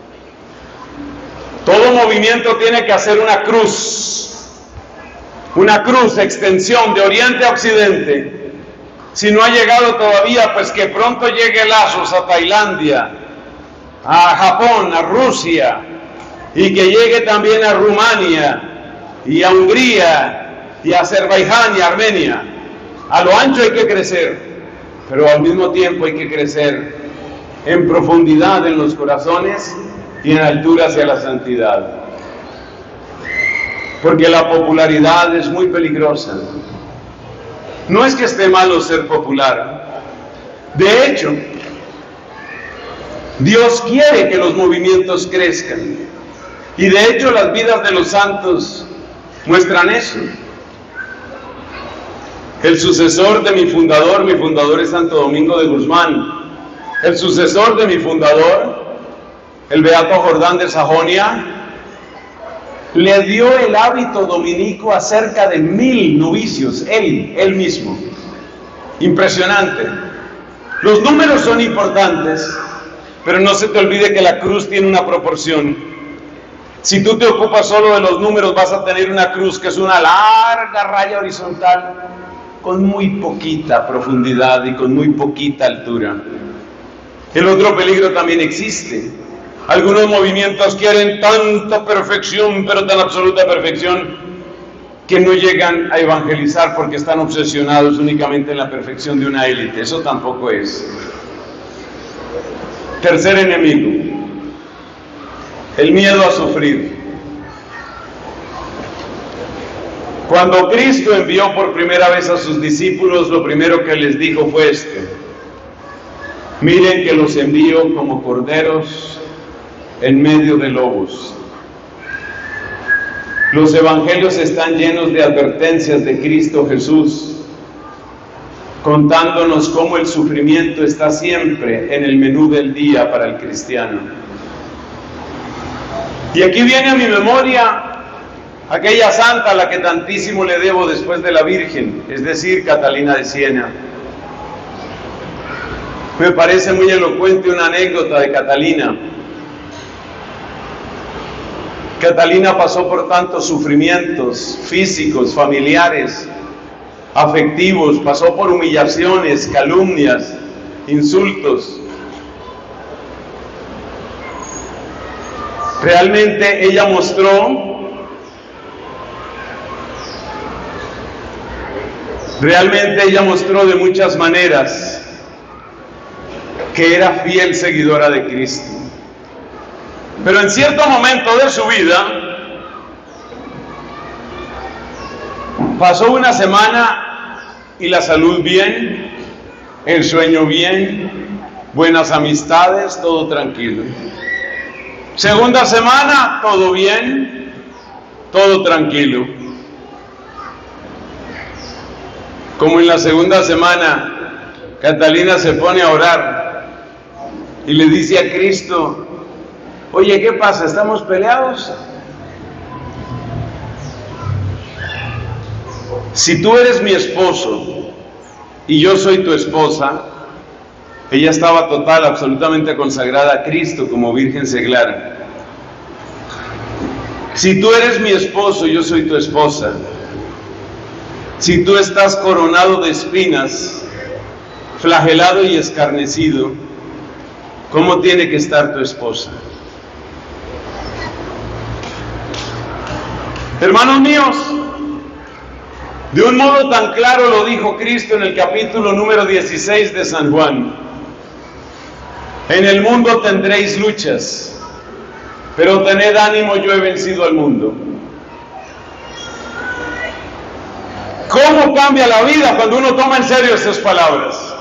Todo movimiento tiene que hacer una cruz, extensión de oriente a occidente. Si no ha llegado todavía, pues que pronto llegue Lazos a Tailandia, a Japón, a Rusia, y que llegue también a Rumania, y a Hungría, y a Azerbaiyán y a Armenia. A lo ancho hay que crecer, pero al mismo tiempo hay que crecer en profundidad en los corazones y en altura hacia la santidad. Porque la popularidad es muy peligrosa. No es que esté malo ser popular. De hecho, Dios quiere que los movimientos crezcan. Y de hecho las vidas de los santos muestran eso. El sucesor de mi fundador es Santo Domingo de Guzmán. El sucesor de mi fundador, el Beato Jordán de Sajonia, le dio el hábito dominico a cerca de 1000 novicios, él mismo. Impresionante. Los números son importantes, pero no se te olvide que la cruz tiene una proporción. Si tú te ocupas solo de los números, vas a tener una cruz que es una larga raya horizontal con muy poquita profundidad y con muy poquita altura. El otro peligro también existe. Algunos movimientos quieren tanta perfección, pero tan absoluta perfección, que no llegan a evangelizar porque están obsesionados únicamente en la perfección de una élite. Eso tampoco es. Tercer enemigo, el miedo a sufrir. Cuando Cristo envió por primera vez a sus discípulos, lo primero que les dijo fue esto: miren que los envío como corderos en medio de lobos. Los evangelios están llenos de advertencias de Cristo Jesús, contándonos cómo el sufrimiento está siempre en el menú del día para el cristiano. Y aquí viene a mi memoria aquella santa a la que tantísimo le debo después de la Virgen, es decir, Catalina de Siena. Me parece muy elocuente una anécdota de Catalina. Catalina pasó por tantos sufrimientos físicos, familiares, afectivos, pasó por humillaciones, calumnias, insultos. Realmente ella mostró de muchas maneras que era fiel seguidora de Cristo. Pero en cierto momento de su vida, pasó una semana y la salud bien, el sueño bien, buenas amistades, todo tranquilo. Segunda semana, todo bien, todo tranquilo. Como en la segunda semana, Catalina se pone a orar y le dice a Cristo: oye, ¿qué pasa? ¿Estamos peleados? Si tú eres mi esposo y yo soy tu esposa, ella estaba total, absolutamente consagrada a Cristo como virgen seglar. Si tú eres mi esposo y yo soy tu esposa, si tú estás coronado de espinas, flagelado y escarnecido, ¿cómo tiene que estar tu esposa? Hermanos míos, de un modo tan claro lo dijo Cristo en el capítulo número 16 de San Juan: en el mundo tendréis luchas, pero tened ánimo, yo he vencido al mundo. ¿Cómo cambia la vida cuando uno toma en serio estas palabras?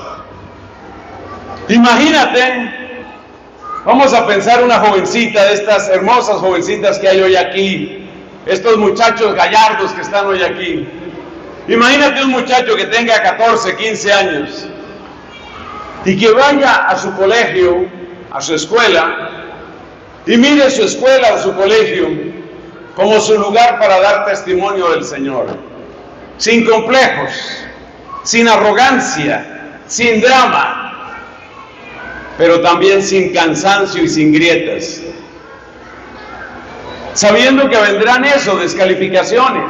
Imagínate, vamos a pensar una jovencita, de estas hermosas jovencitas que hay hoy aquí, estos muchachos gallardos que están hoy aquí. Imagínate un muchacho que tenga 14, 15 años y que vaya a su colegio, a su escuela, y mire su escuela o su colegio como su lugar para dar testimonio del Señor, sin complejos, sin arrogancia, sin drama, pero también sin cansancio y sin grietas, sabiendo que vendrán descalificaciones.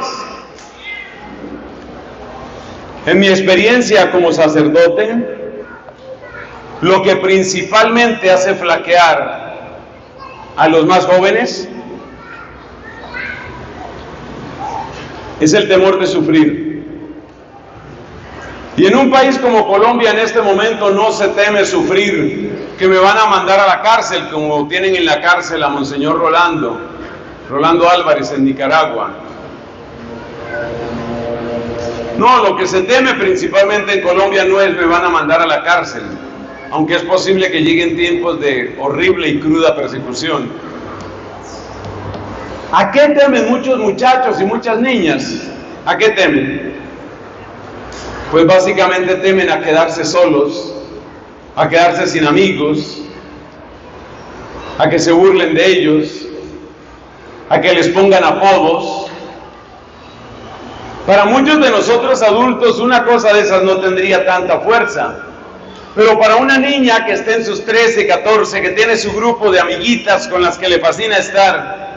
En mi experiencia como sacerdote, lo que principalmente hace flaquear a los más jóvenes es el temor de sufrir. Y en un país como Colombia en este momento no se teme sufrir que me van a mandar a la cárcel, como tienen en la cárcel a Monseñor Rolando Álvarez en Nicaragua. No, lo que se teme principalmente en Colombia no es me van a mandar a la cárcel, aunque es posible que lleguen tiempos de horrible y cruda persecución. ¿A qué temen muchos muchachos y muchas niñas? ¿A qué temen? Pues básicamente temen a quedarse solos, a quedarse sin amigos, a que se burlen de ellos, a que les pongan apodos. Para muchos de nosotros adultos una cosa de esas no tendría tanta fuerza, pero para una niña que esté en sus 13, 14, que tiene su grupo de amiguitas con las que le fascina estar,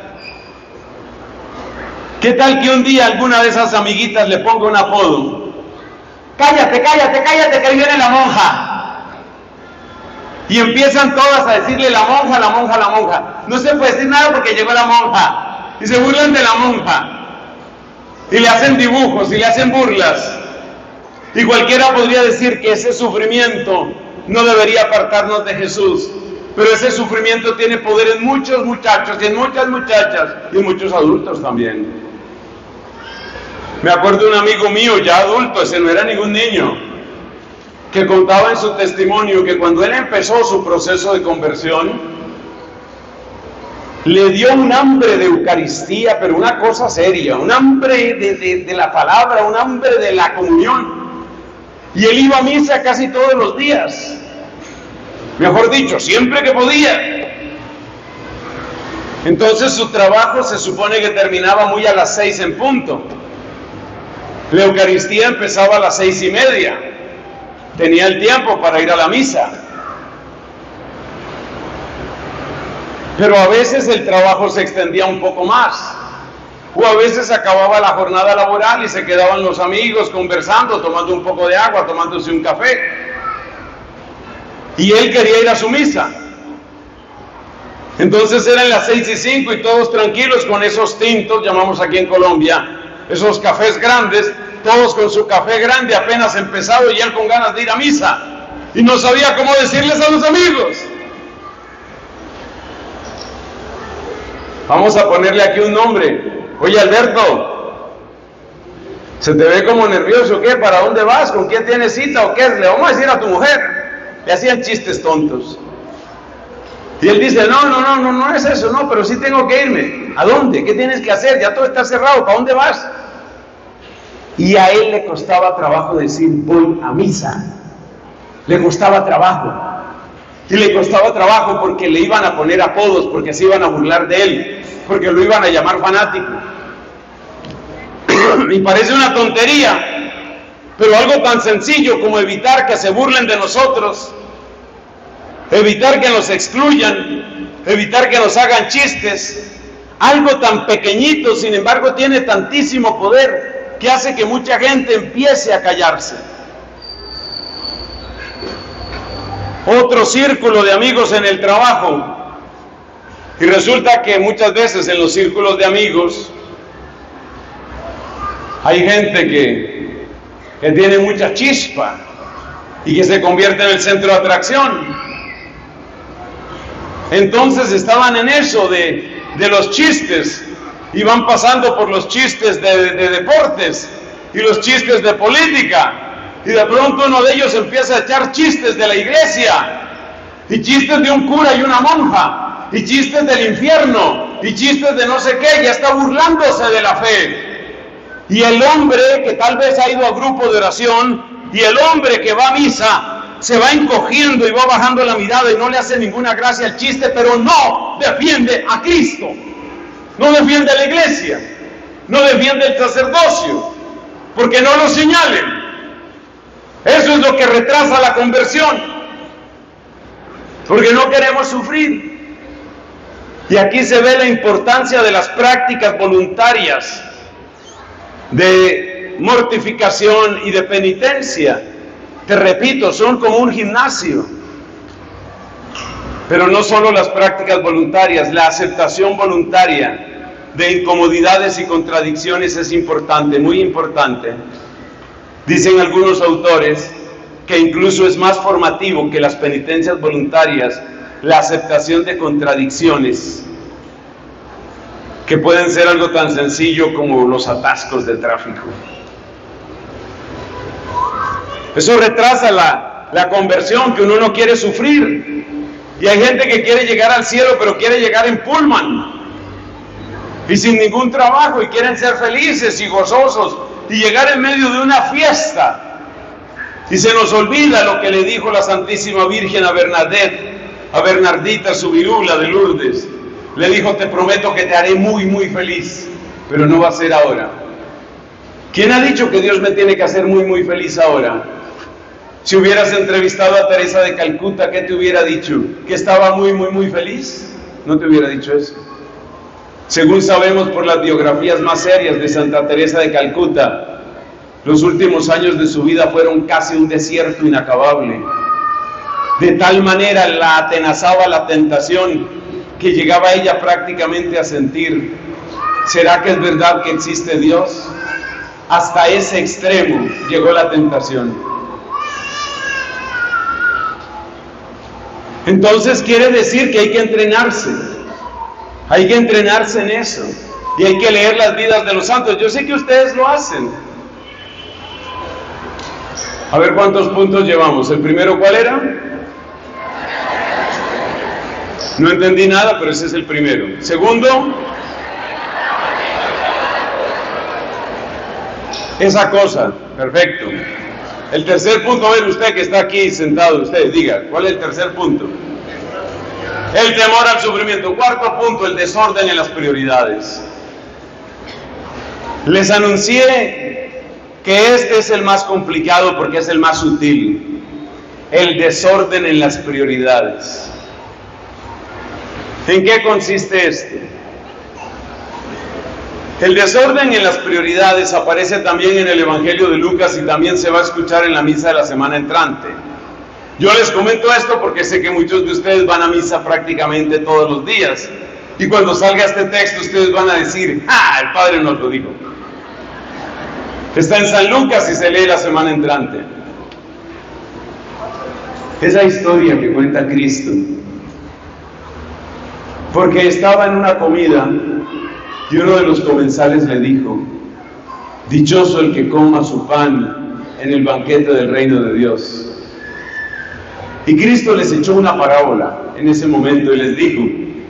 ¿qué tal que un día alguna de esas amiguitas le ponga un apodo? Cállate, cállate, cállate, que ahí viene la monja. Y empiezan todas a decirle la monja, la monja, la monja. No se puede decir nada porque llegó la monja. Y se burlan de la monja. Y le hacen dibujos y le hacen burlas. Y cualquiera podría decir que ese sufrimiento no debería apartarnos de Jesús. Pero ese sufrimiento tiene poder en muchos muchachos y en muchas muchachas y en muchos adultos también. Me acuerdo de un amigo mío ya adulto, ese no era ningún niño, que contaba en su testimonio que cuando él empezó su proceso de conversión, le dio un hambre de Eucaristía, pero una cosa seria, un hambre de la palabra, un hambre de la comunión. Y él iba a misa casi todos los días, mejor dicho, siempre que podía. Entonces su trabajo se supone que terminaba muy a las 6 en punto. La Eucaristía empezaba a las 6:30. Tenía el tiempo para ir a la misa. Pero a veces el trabajo se extendía un poco más. O a veces acababa la jornada laboral y se quedaban los amigos conversando, tomando un poco de agua, tomándose un café. Y él quería ir a su misa. Entonces eran las 6:05 y todos tranquilos con esos tintos, llamamos aquí en Colombia, esos cafés grandes, todos con su café grande apenas empezado y él con ganas de ir a misa. Y no sabía cómo decirles a los amigos. Vamos a ponerle aquí un nombre. Oye, Alberto, se te ve como nervioso, ¿qué? ¿Para dónde vas? ¿Con quién tienes cita o qué? Le vamos a decir a tu mujer. Le hacían chistes tontos. Y él dice, no es eso, no, pero sí tengo que irme. ¿A dónde? ¿Qué tienes que hacer? Ya todo está cerrado, ¿para dónde vas? Y a él le costaba trabajo decir, voy a misa. Le costaba trabajo. Y le costaba trabajo porque le iban a poner apodos, porque se iban a burlar de él, porque lo iban a llamar fanático. Y parece una tontería, pero algo tan sencillo como evitar que se burlen de nosotros, evitar que nos excluyan, evitar que nos hagan chistes, algo tan pequeñito, sin embargo, tiene tantísimo poder que hace que mucha gente empiece a callarse. Otro círculo de amigos en el trabajo. Y resulta que muchas veces en los círculos de amigos hay gente que tiene mucha chispa y que se convierte en el centro de atracción. Entonces estaban en eso de los chistes y van pasando por los chistes de deportes y los chistes de política. Y de pronto uno de ellos empieza a echar chistes de la iglesia, y chistes de un cura y una monja, y chistes del infierno, y chistes de no sé qué, ya está burlándose de la fe. Y el hombre que tal vez ha ido a grupo de oración, y el hombre que va a misa, se va encogiendo y va bajando la mirada y no le hace ninguna gracia al chiste, pero no defiende a Cristo, no defiende a la iglesia, no defiende el sacerdocio, porque no lo señalen. Eso es lo que retrasa la conversión, porque no queremos sufrir. Y aquí se ve la importancia de las prácticas voluntarias de mortificación y de penitencia. Te repito, son como un gimnasio. Pero no solo las prácticas voluntarias, la aceptación voluntaria de incomodidades y contradicciones es importante, muy importante. Dicen algunos autores que incluso es más formativo que las penitencias voluntarias la aceptación de contradicciones, que pueden ser algo tan sencillo como los atascos de tráfico. Eso retrasa la conversión, que uno no quiere sufrir. Y hay gente que quiere llegar al cielo, pero quiere llegar en pullman y sin ningún trabajo, y quieren ser felices y gozosos y llegar en medio de una fiesta. Y se nos olvida lo que le dijo la Santísima Virgen a Bernardita, su virula de Lourdes. Le dijo: te prometo que te haré muy, muy feliz, pero no va a ser ahora. ¿Quién ha dicho que Dios me tiene que hacer muy, muy feliz ahora? Si hubieras entrevistado a Teresa de Calcuta, ¿qué te hubiera dicho? ¿Que estaba muy, muy, muy feliz? No te hubiera dicho eso. Según sabemos por las biografías más serias de Santa Teresa de Calcuta, los últimos años de su vida fueron casi un desierto inacabable. De tal manera la atenazaba la tentación que llegaba ella prácticamente a sentir: ¿será que es verdad que existe Dios? Hasta ese extremo llegó la tentación. Entonces quiere decir que hay que entrenarse en eso, y hay que leer las vidas de los santos. Yo sé que ustedes lo hacen. A ver cuántos puntos llevamos. ¿El primero cuál era? No entendí nada, pero ese es el primero. Segundo, esa cosa. Perfecto. El tercer punto, a ver, usted que está aquí sentado, usted diga, ¿cuál es el tercer punto? El temor al sufrimiento. Cuarto punto, el desorden en las prioridades. Les anuncié que este es el más complicado porque es el más sutil. El desorden en las prioridades. ¿En qué consiste este? El desorden en las prioridades aparece también en el Evangelio de Lucas y también se va a escuchar en la misa de la semana entrante. Yo les comento esto porque sé que muchos de ustedes van a misa prácticamente todos los días. Y cuando salga este texto ustedes van a decir: ¡ah, el Padre nos lo dijo! Está en San Lucas y se lee la semana entrante. Esa historia que cuenta Cristo. Porque estaba en una comida y uno de los comensales le dijo: dichoso el que coma su pan en el banquete del reino de Dios. Y Cristo les echó una parábola en ese momento y les dijo: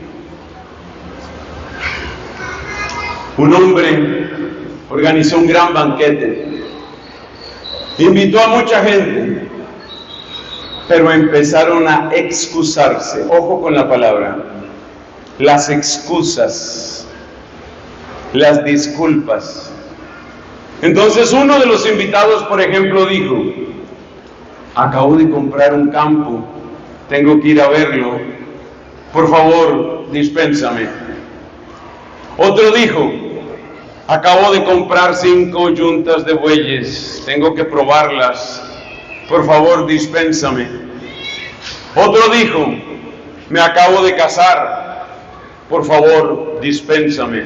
un hombre organizó un gran banquete, invitó a mucha gente, pero empezaron a excusarse. Ojo con la palabra, las excusas, las disculpas. Entonces uno de los invitados, por ejemplo, dijo: acabo de comprar un campo, tengo que ir a verlo, por favor, dispénsame. Otro dijo: acabo de comprar 5 yuntas de bueyes, tengo que probarlas, por favor, dispénsame. Otro dijo: me acabo de casar, por favor, dispénsame.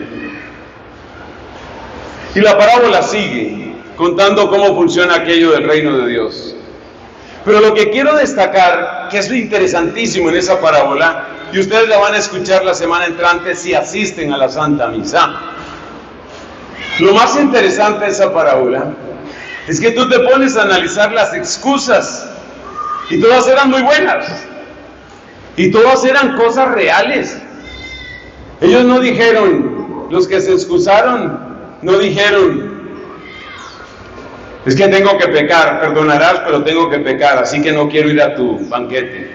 Y la parábola sigue contando cómo funciona aquello del reino de Dios. Pero lo que quiero destacar, que es lo interesantísimo en esa parábola, y ustedes la van a escuchar la semana entrante si asisten a la Santa Misa. Lo más interesante de esa parábola es que tú te pones a analizar las excusas y todas eran muy buenas y todas eran cosas reales. Ellos no dijeron, los que se excusaron, no dijeron: es que tengo que pecar, perdonarás, pero tengo que pecar, así que no quiero ir a tu banquete.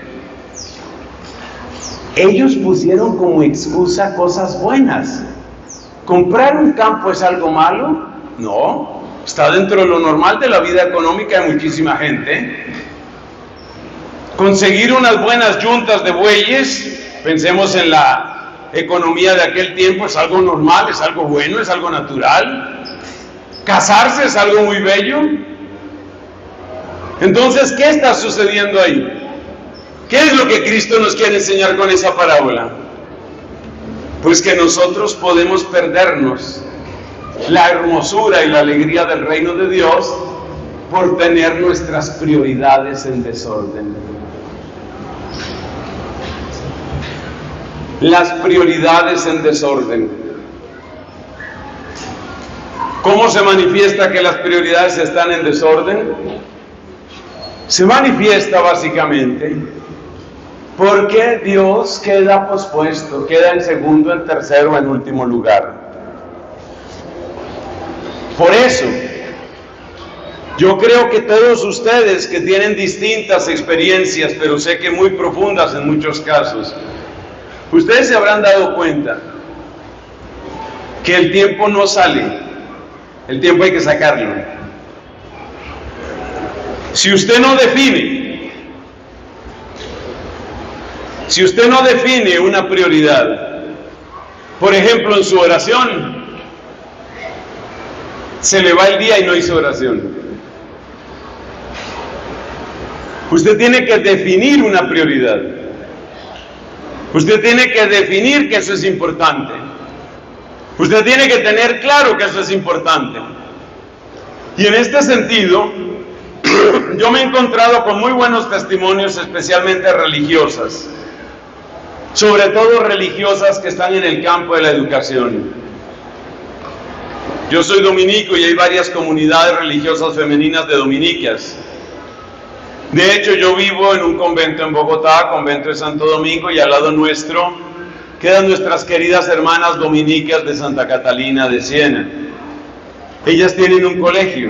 Ellos pusieron como excusa cosas buenas. ¿Comprar un campo es algo malo? No, está dentro de lo normal de la vida económica de muchísima gente. Conseguir unas buenas yuntas de bueyes, pensemos en la economía de aquel tiempo, es algo normal, es algo bueno, es algo natural. Casarse es algo muy bello. Entonces, ¿qué está sucediendo ahí? ¿Qué es lo que Cristo nos quiere enseñar con esa parábola? Pues que nosotros podemos perdernos la hermosura y la alegría del reino de Dios por tener nuestras prioridades en desorden. Las prioridades en desorden. ¿Cómo se manifiesta que las prioridades están en desorden? Se manifiesta básicamente porque Dios queda pospuesto, queda en segundo, en tercero, en último lugar. Por eso, yo creo que todos ustedes que tienen distintas experiencias, pero sé que muy profundas en muchos casos, ustedes se habrán dado cuenta que el tiempo no sale, el tiempo hay que sacarlo. Si usted no define una prioridad, por ejemplo en su oración, se le va el día y no hizo oración. Usted tiene que definir una prioridad. Usted tiene que definir que eso es importante. Usted tiene que tener claro que eso es importante. Y en este sentido, yo me he encontrado con muy buenos testimonios, especialmente religiosas, sobre todo religiosas que están en el campo de la educación. Yo soy dominico y hay varias comunidades religiosas femeninas de dominicas. De hecho, yo vivo en un convento en Bogotá, convento de Santo Domingo, y al lado nuestro quedan nuestras queridas hermanas dominicas de Santa Catalina de Siena. Ellas tienen un colegio.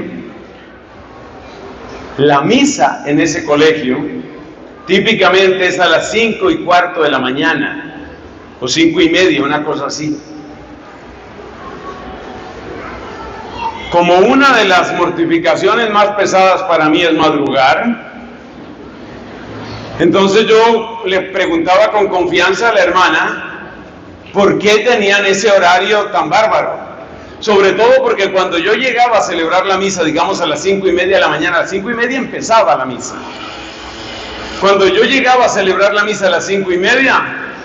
La misa en ese colegio típicamente es a las 5:15 de la mañana, o 5:30, una cosa así. Como una de las mortificaciones más pesadas para mí es madrugar, entonces yo le preguntaba con confianza a la hermana por qué tenían ese horario tan bárbaro. Sobre todo porque cuando yo llegaba a celebrar la misa, digamos a las 5:30 de la mañana, a las 5:30 empezaba la misa. Cuando yo llegaba a celebrar la misa a las 5:30,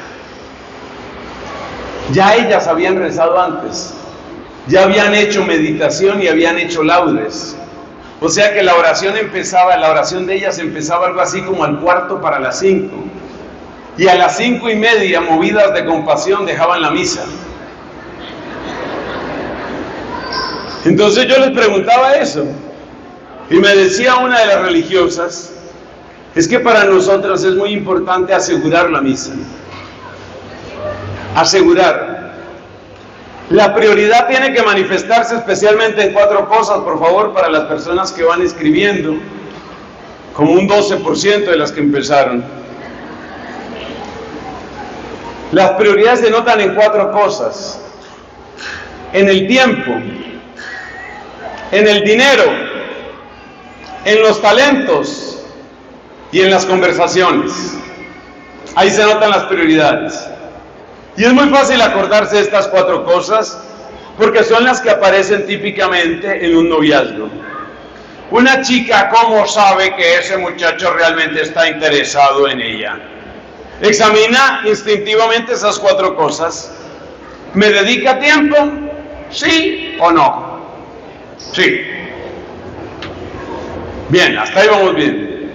ya ellas habían rezado antes, ya habían hecho meditación y habían hecho laudes. O sea que la oración de ellas empezaba algo así como al 4:45. Y a las 5:30, movidas de compasión, dejaban la misa. Entonces yo les preguntaba eso, y me decía una de las religiosas, es que para nosotros es muy importante asegurar la misa. Asegurar. La prioridad tiene que manifestarse especialmente en 4 cosas, por favor, para las personas que van escribiendo, como un 12% de las que empezaron. Las prioridades se notan en 4 cosas: en el tiempo, en el dinero, en los talentos y en las conversaciones. Ahí se notan las prioridades. Y es muy fácil acordarse de estas 4 cosas porque son las que aparecen típicamente en un noviazgo. Una chica, ¿cómo sabe que ese muchacho realmente está interesado en ella? Examina instintivamente esas 4 cosas. ¿Me dedica tiempo? ¿Sí o no? Sí. Bien, hasta ahí vamos bien.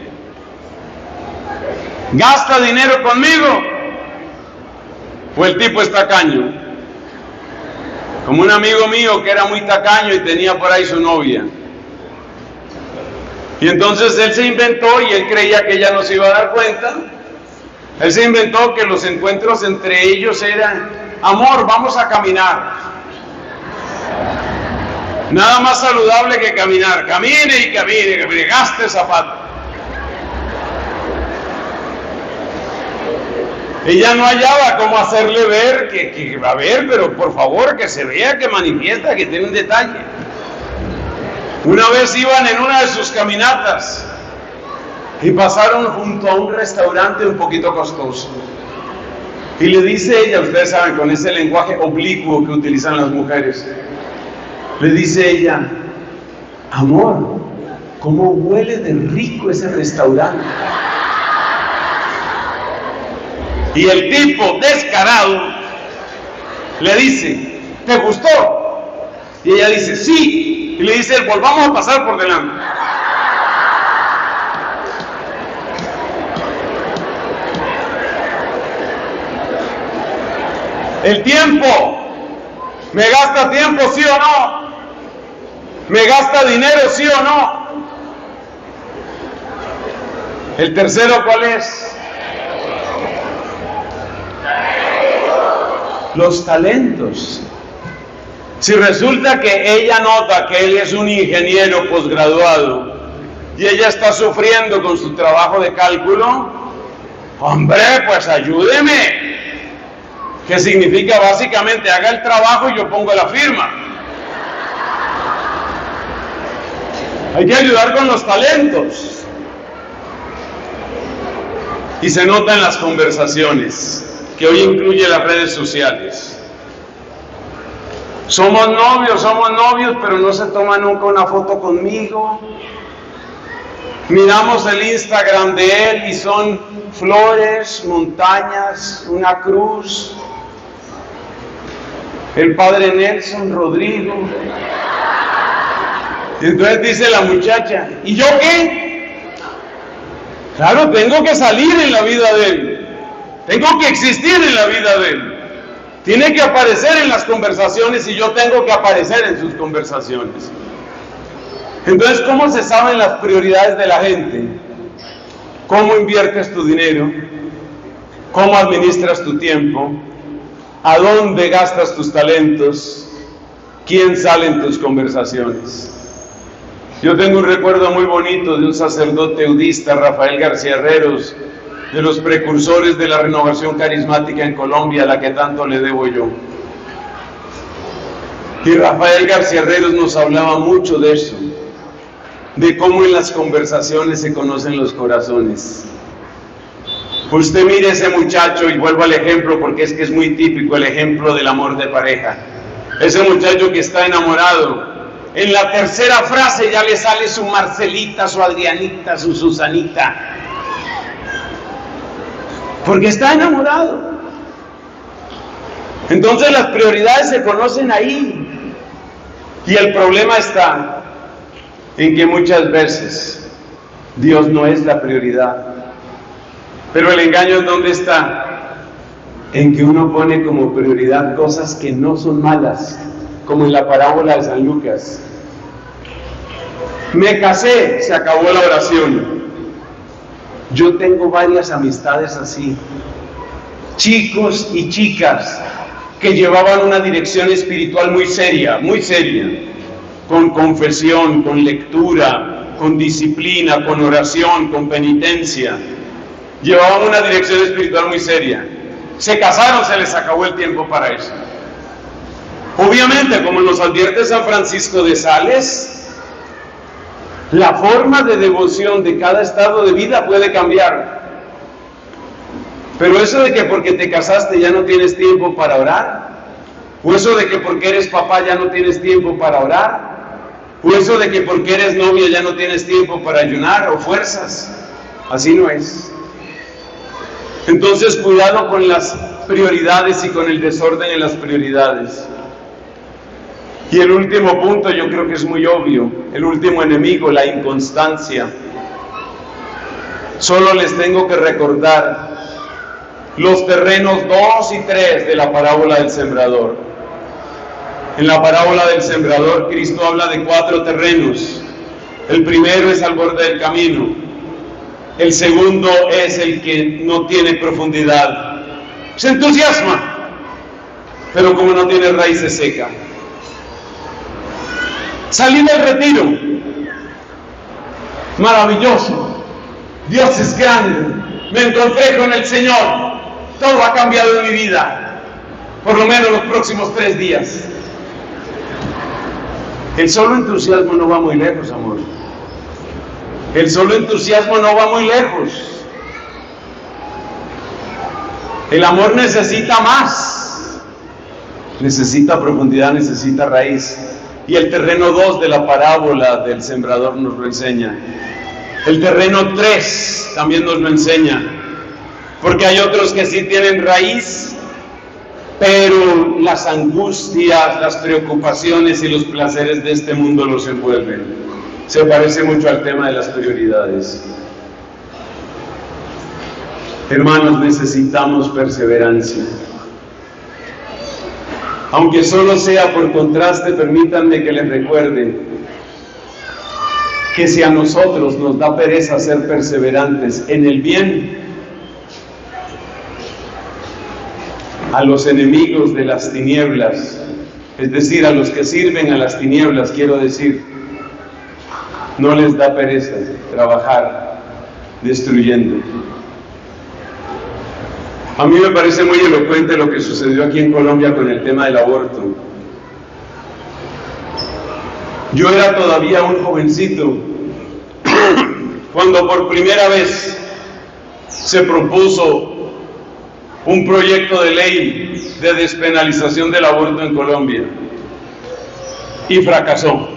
¿Gasta dinero conmigo? ¿O el tipo es tacaño? Como un amigo mío que era muy tacaño y tenía por ahí su novia. Y entonces él se inventó, y él creía que ella no se iba a dar cuenta, él se inventó que los encuentros entre ellos eran: amor, vamos a caminar. Nada más saludable que caminar. Camine y camine, camine, gaste zapato. Ella no hallaba cómo hacerle ver que va a ver, pero por favor que se vea, que manifiesta, que tiene un detalle. Una vez iban en una de sus caminatas y pasaron junto a un restaurante un poquito costoso. Y le dice ella, ustedes saben, con ese lenguaje oblicuo que utilizan las mujeres, le dice ella: amor, ¿cómo huele de rico ese restaurante? Y el tipo, descarado, le dice: ¿te gustó? Y ella dice: sí. Y le dice: volvamos a pasar por delante. El tiempo. ¿Me gasta tiempo, sí o no? ¿Me gasta dinero, sí o no? El tercero, ¿cuál es? Los talentos. Si resulta que ella nota que él es un ingeniero posgraduado y ella está sufriendo con su trabajo de cálculo, hombre, pues ayúdeme. Que significa básicamente haga el trabajo y yo pongo la firma. Hay que ayudar con los talentos. Y se nota en las conversaciones, que hoy incluye las redes sociales. Somos novios, pero no se toma nunca una foto conmigo. Miramos el Instagram de él y son flores, montañas, una cruz. El padre Nelson, Rodrigo. Y entonces dice la muchacha, ¿y yo qué? Claro, tengo que salir en la vida de él. Tengo que existir en la vida de él. Tiene que aparecer en las conversaciones y yo tengo que aparecer en sus conversaciones. Entonces, ¿cómo se saben las prioridades de la gente? ¿Cómo inviertes tu dinero? ¿Cómo administras tu tiempo? ¿A dónde gastas tus talentos? ¿Quién sale en tus conversaciones? Yo tengo un recuerdo muy bonito de un sacerdote eudista, Rafael García Herreros, de los precursores de la renovación carismática en Colombia, a la que tanto le debo yo. Y Rafael García Herreros nos hablaba mucho de eso, de cómo en las conversaciones se conocen los corazones. Usted mire ese muchacho, y vuelvo al ejemplo porque es que es muy típico el ejemplo del amor de pareja. Ese muchacho que está enamorado, en la tercera frase ya le sale su Marcelita, su Adrianita, su Susanita, porque está enamorado. Entonces las prioridades se conocen ahí, y el problema está en que muchas veces Dios no es la prioridad. Pero el engaño, ¿en dónde está? En que uno pone como prioridad cosas que no son malas, como en la parábola de San Lucas. Me casé, se acabó la oración. Yo tengo varias amistades así, chicos y chicas que llevaban una dirección espiritual muy seria, con confesión, con lectura, con disciplina, con oración, con penitencia. Llevaban una dirección espiritual muy seria. Se casaron, se les acabó el tiempo para eso. Obviamente, como nos advierte San Francisco de Sales, la forma de devoción de cada estado de vida puede cambiar. Pero eso de que porque te casaste ya no tienes tiempo para orar, o eso de que porque eres papá ya no tienes tiempo para orar, o eso de que porque eres novia ya no tienes tiempo para ayunar o fuerzas, así no es. Entonces, cuidado con las prioridades y con el desorden en las prioridades. Y el último punto, yo creo que es muy obvio, el último enemigo, la inconstancia. Solo les tengo que recordar los terrenos 2 y 3 de la parábola del sembrador. En la parábola del sembrador, Cristo habla de 4 terrenos. El primero es al borde del camino. El segundo es el que no tiene profundidad. Se entusiasma, pero como no tiene raíz se seca. Salí del retiro. Maravilloso. Dios es grande. Me encontré con el Señor. Todo ha cambiado en mi vida. Por lo menos los próximos 3 días. El solo entusiasmo no va muy lejos, amor. El solo entusiasmo no va muy lejos. El amor necesita más. Necesita profundidad, necesita raíz. Y el terreno 2 de la parábola del sembrador nos lo enseña. El terreno 3 también nos lo enseña. Porque hay otros que sí tienen raíz, pero las angustias, las preocupaciones y los placeres de este mundo los envuelven. Se parece mucho al tema de las prioridades. Hermanos, necesitamos perseverancia. Aunque solo sea por contraste, permítanme que les recuerde que si a nosotros nos da pereza ser perseverantes en el bien, a los enemigos de las tinieblas, es decir, a los que sirven a las tinieblas, quiero decir, no les da pereza trabajar destruyendo. A mí me parece muy elocuente lo que sucedió aquí en Colombia con el tema del aborto. Yo era todavía un jovencito cuando por primera vez se propuso un proyecto de ley de despenalización del aborto en Colombia y fracasó.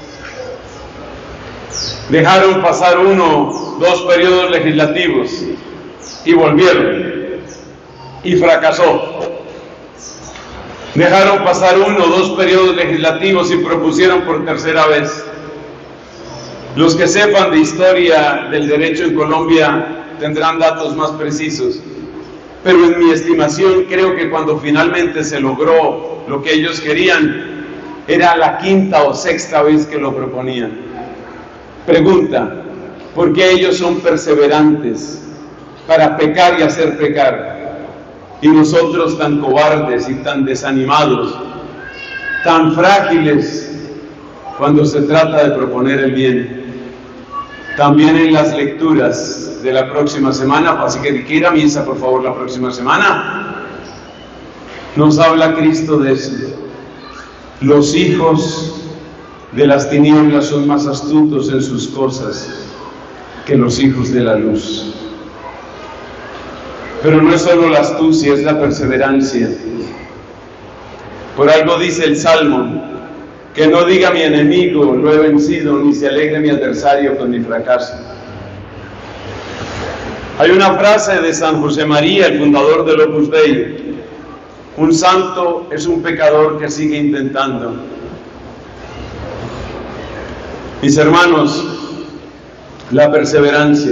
Dejaron pasar 1, 2 periodos legislativos y volvieron y fracasó. Dejaron pasar 1 o 2 periodos legislativos y propusieron por tercera vez. Los que sepan de historia del derecho en Colombia tendrán datos más precisos, pero en mi estimación creo que cuando finalmente se logró lo que ellos querían, era la 5ª o 6ª vez que lo proponían. Pregunta, ¿por qué ellos son perseverantes para pecar y hacer pecar? Y nosotros tan cobardes y tan desanimados, tan frágiles cuando se trata de proponer el bien. También en las lecturas de la próxima semana, así que ir a misa por favor la próxima semana, nos habla Cristo de eso. Los hijos de las tinieblas son más astutos en sus cosas que los hijos de la luz. Pero no es solo la astucia, es la perseverancia. Por algo dice el Salmo, que no diga mi enemigo, lo he vencido, ni se alegre mi adversario con mi fracaso. Hay una frase de San José María, el fundador del Opus Dei: un santo es un pecador que sigue intentando. Mis hermanos, la perseverancia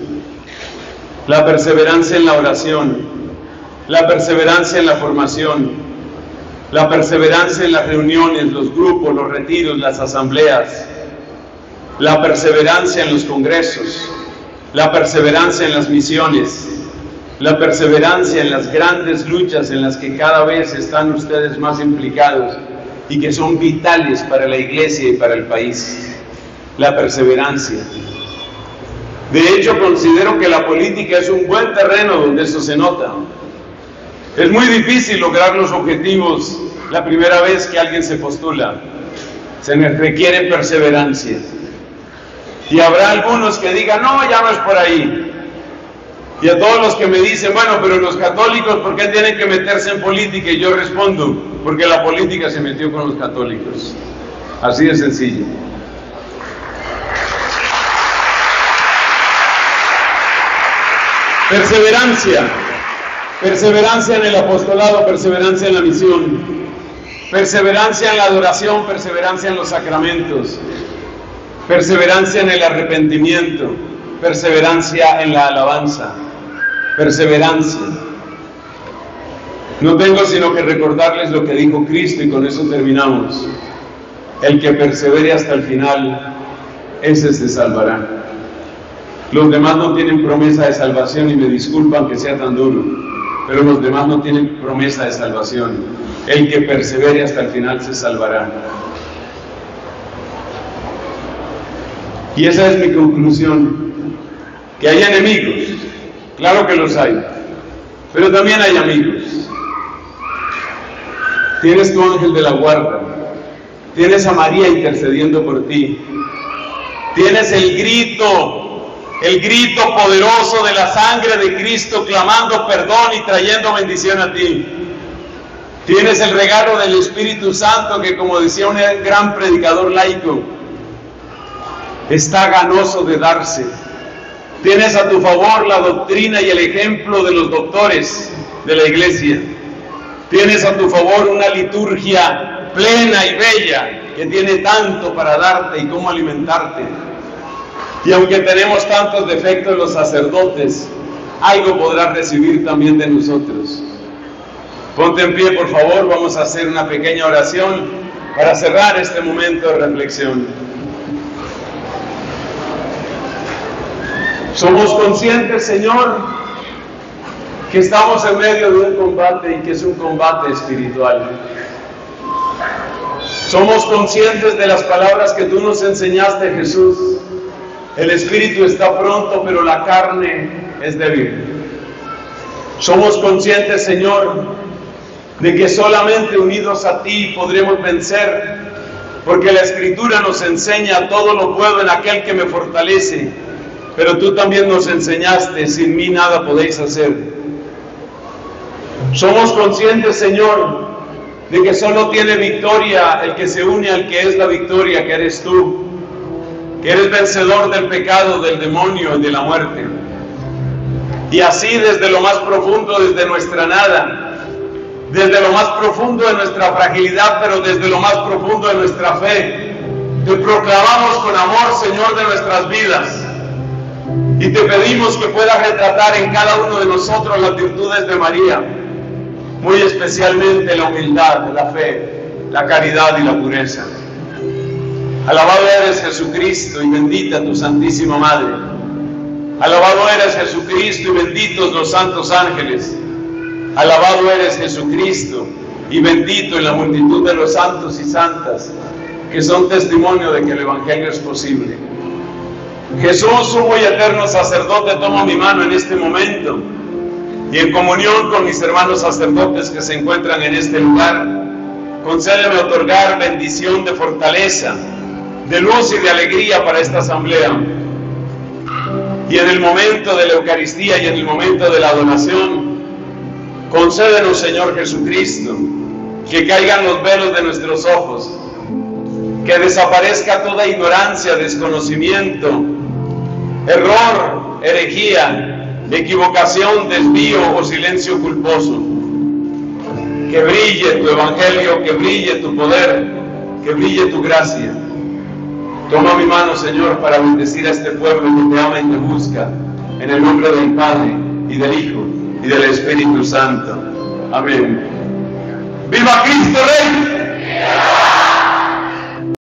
en la oración, la perseverancia en la formación, la perseverancia en las reuniones, los grupos, los retiros, las asambleas, la perseverancia en los congresos, la perseverancia en las misiones, la perseverancia en las grandes luchas en las que cada vez están ustedes más implicados y que son vitales para la Iglesia y para el país. La perseverancia. De hecho, considero que la política es un buen terreno donde eso se nota. Es muy difícil lograr los objetivos la primera vez que alguien se postula. Se requiere perseverancia. Y habrá algunos que digan, no, ya no es por ahí. Y a todos los que me dicen, bueno, pero los católicos, ¿por qué tienen que meterse en política? Y yo respondo, porque la política se metió con los católicos. Así de sencillo. Perseverancia en el apostolado, perseverancia en la misión, perseverancia en la adoración, perseverancia en los sacramentos, perseverancia en el arrepentimiento, perseverancia en la alabanza, perseverancia. No tengo sino que recordarles lo que dijo Cristo y con eso terminamos. El que persevere hasta el final, ese se salvará. Los demás no tienen promesa de salvación y me disculpan que sea tan duro, pero los demás no tienen promesa de salvación. El que persevere hasta el final se salvará. Y esa es mi conclusión, que hay enemigos, claro que los hay, pero también hay amigos. Tienes tu ángel de la guarda, tienes a María intercediendo por ti, tienes el grito poderoso de la sangre de Cristo clamando perdón y trayendo bendición a ti. Tienes el regalo del Espíritu Santo que, como decía un gran predicador laico, está ganoso de darse. Tienes a tu favor la doctrina y el ejemplo de los doctores de la Iglesia. Tienes a tu favor una liturgia plena y bella que tiene tanto para darte y cómo alimentarte. Y aunque tenemos tantos defectos los sacerdotes, algo podrás recibir también de nosotros. Ponte en pie, por favor, vamos a hacer una pequeña oración para cerrar este momento de reflexión. Somos conscientes, Señor, que estamos en medio de un combate y que es un combate espiritual. Somos conscientes de las palabras que tú nos enseñaste, Jesús. El espíritu está pronto, pero la carne es débil. Somos conscientes, Señor, de que solamente unidos a ti podremos vencer, porque la Escritura nos enseña: todo lo puedo en aquel que me fortalece, pero tú también nos enseñaste: sin mí nada podéis hacer. Somos conscientes, Señor, de que solo tiene victoria el que se une al que es la victoria, que eres tú, que eres vencedor del pecado, del demonio y de la muerte. Y así, desde lo más profundo, desde nuestra nada, desde lo más profundo de nuestra fragilidad, pero desde lo más profundo de nuestra fe, te proclamamos con amor, Señor, de nuestras vidas, y te pedimos que puedas retratar en cada uno de nosotros las virtudes de María, muy especialmente la humildad, la fe, la caridad y la pureza. Alabado eres, Jesucristo, y bendita tu Santísima Madre. Alabado eres, Jesucristo, y benditos los santos ángeles. Alabado eres, Jesucristo, y bendito en la multitud de los santos y santas, que son testimonio de que el Evangelio es posible. Jesús, sumo y eterno sacerdote, toma mi mano en este momento, y en comunión con mis hermanos sacerdotes que se encuentran en este lugar, concédeme otorgar bendición de fortaleza, de luz y de alegría para esta asamblea. Y en el momento de la Eucaristía y en el momento de la donación, concédenos, Señor Jesucristo, que caigan los velos de nuestros ojos, que desaparezca toda ignorancia, desconocimiento, error, herejía, equivocación, desvío o silencio culposo. Que brille tu Evangelio, que brille tu poder, que brille tu gracia. Toma mi mano, Señor, para bendecir a este pueblo que te ama y te busca, en el nombre del Padre, y del Hijo, y del Espíritu Santo. Amén. ¡Viva Cristo Rey!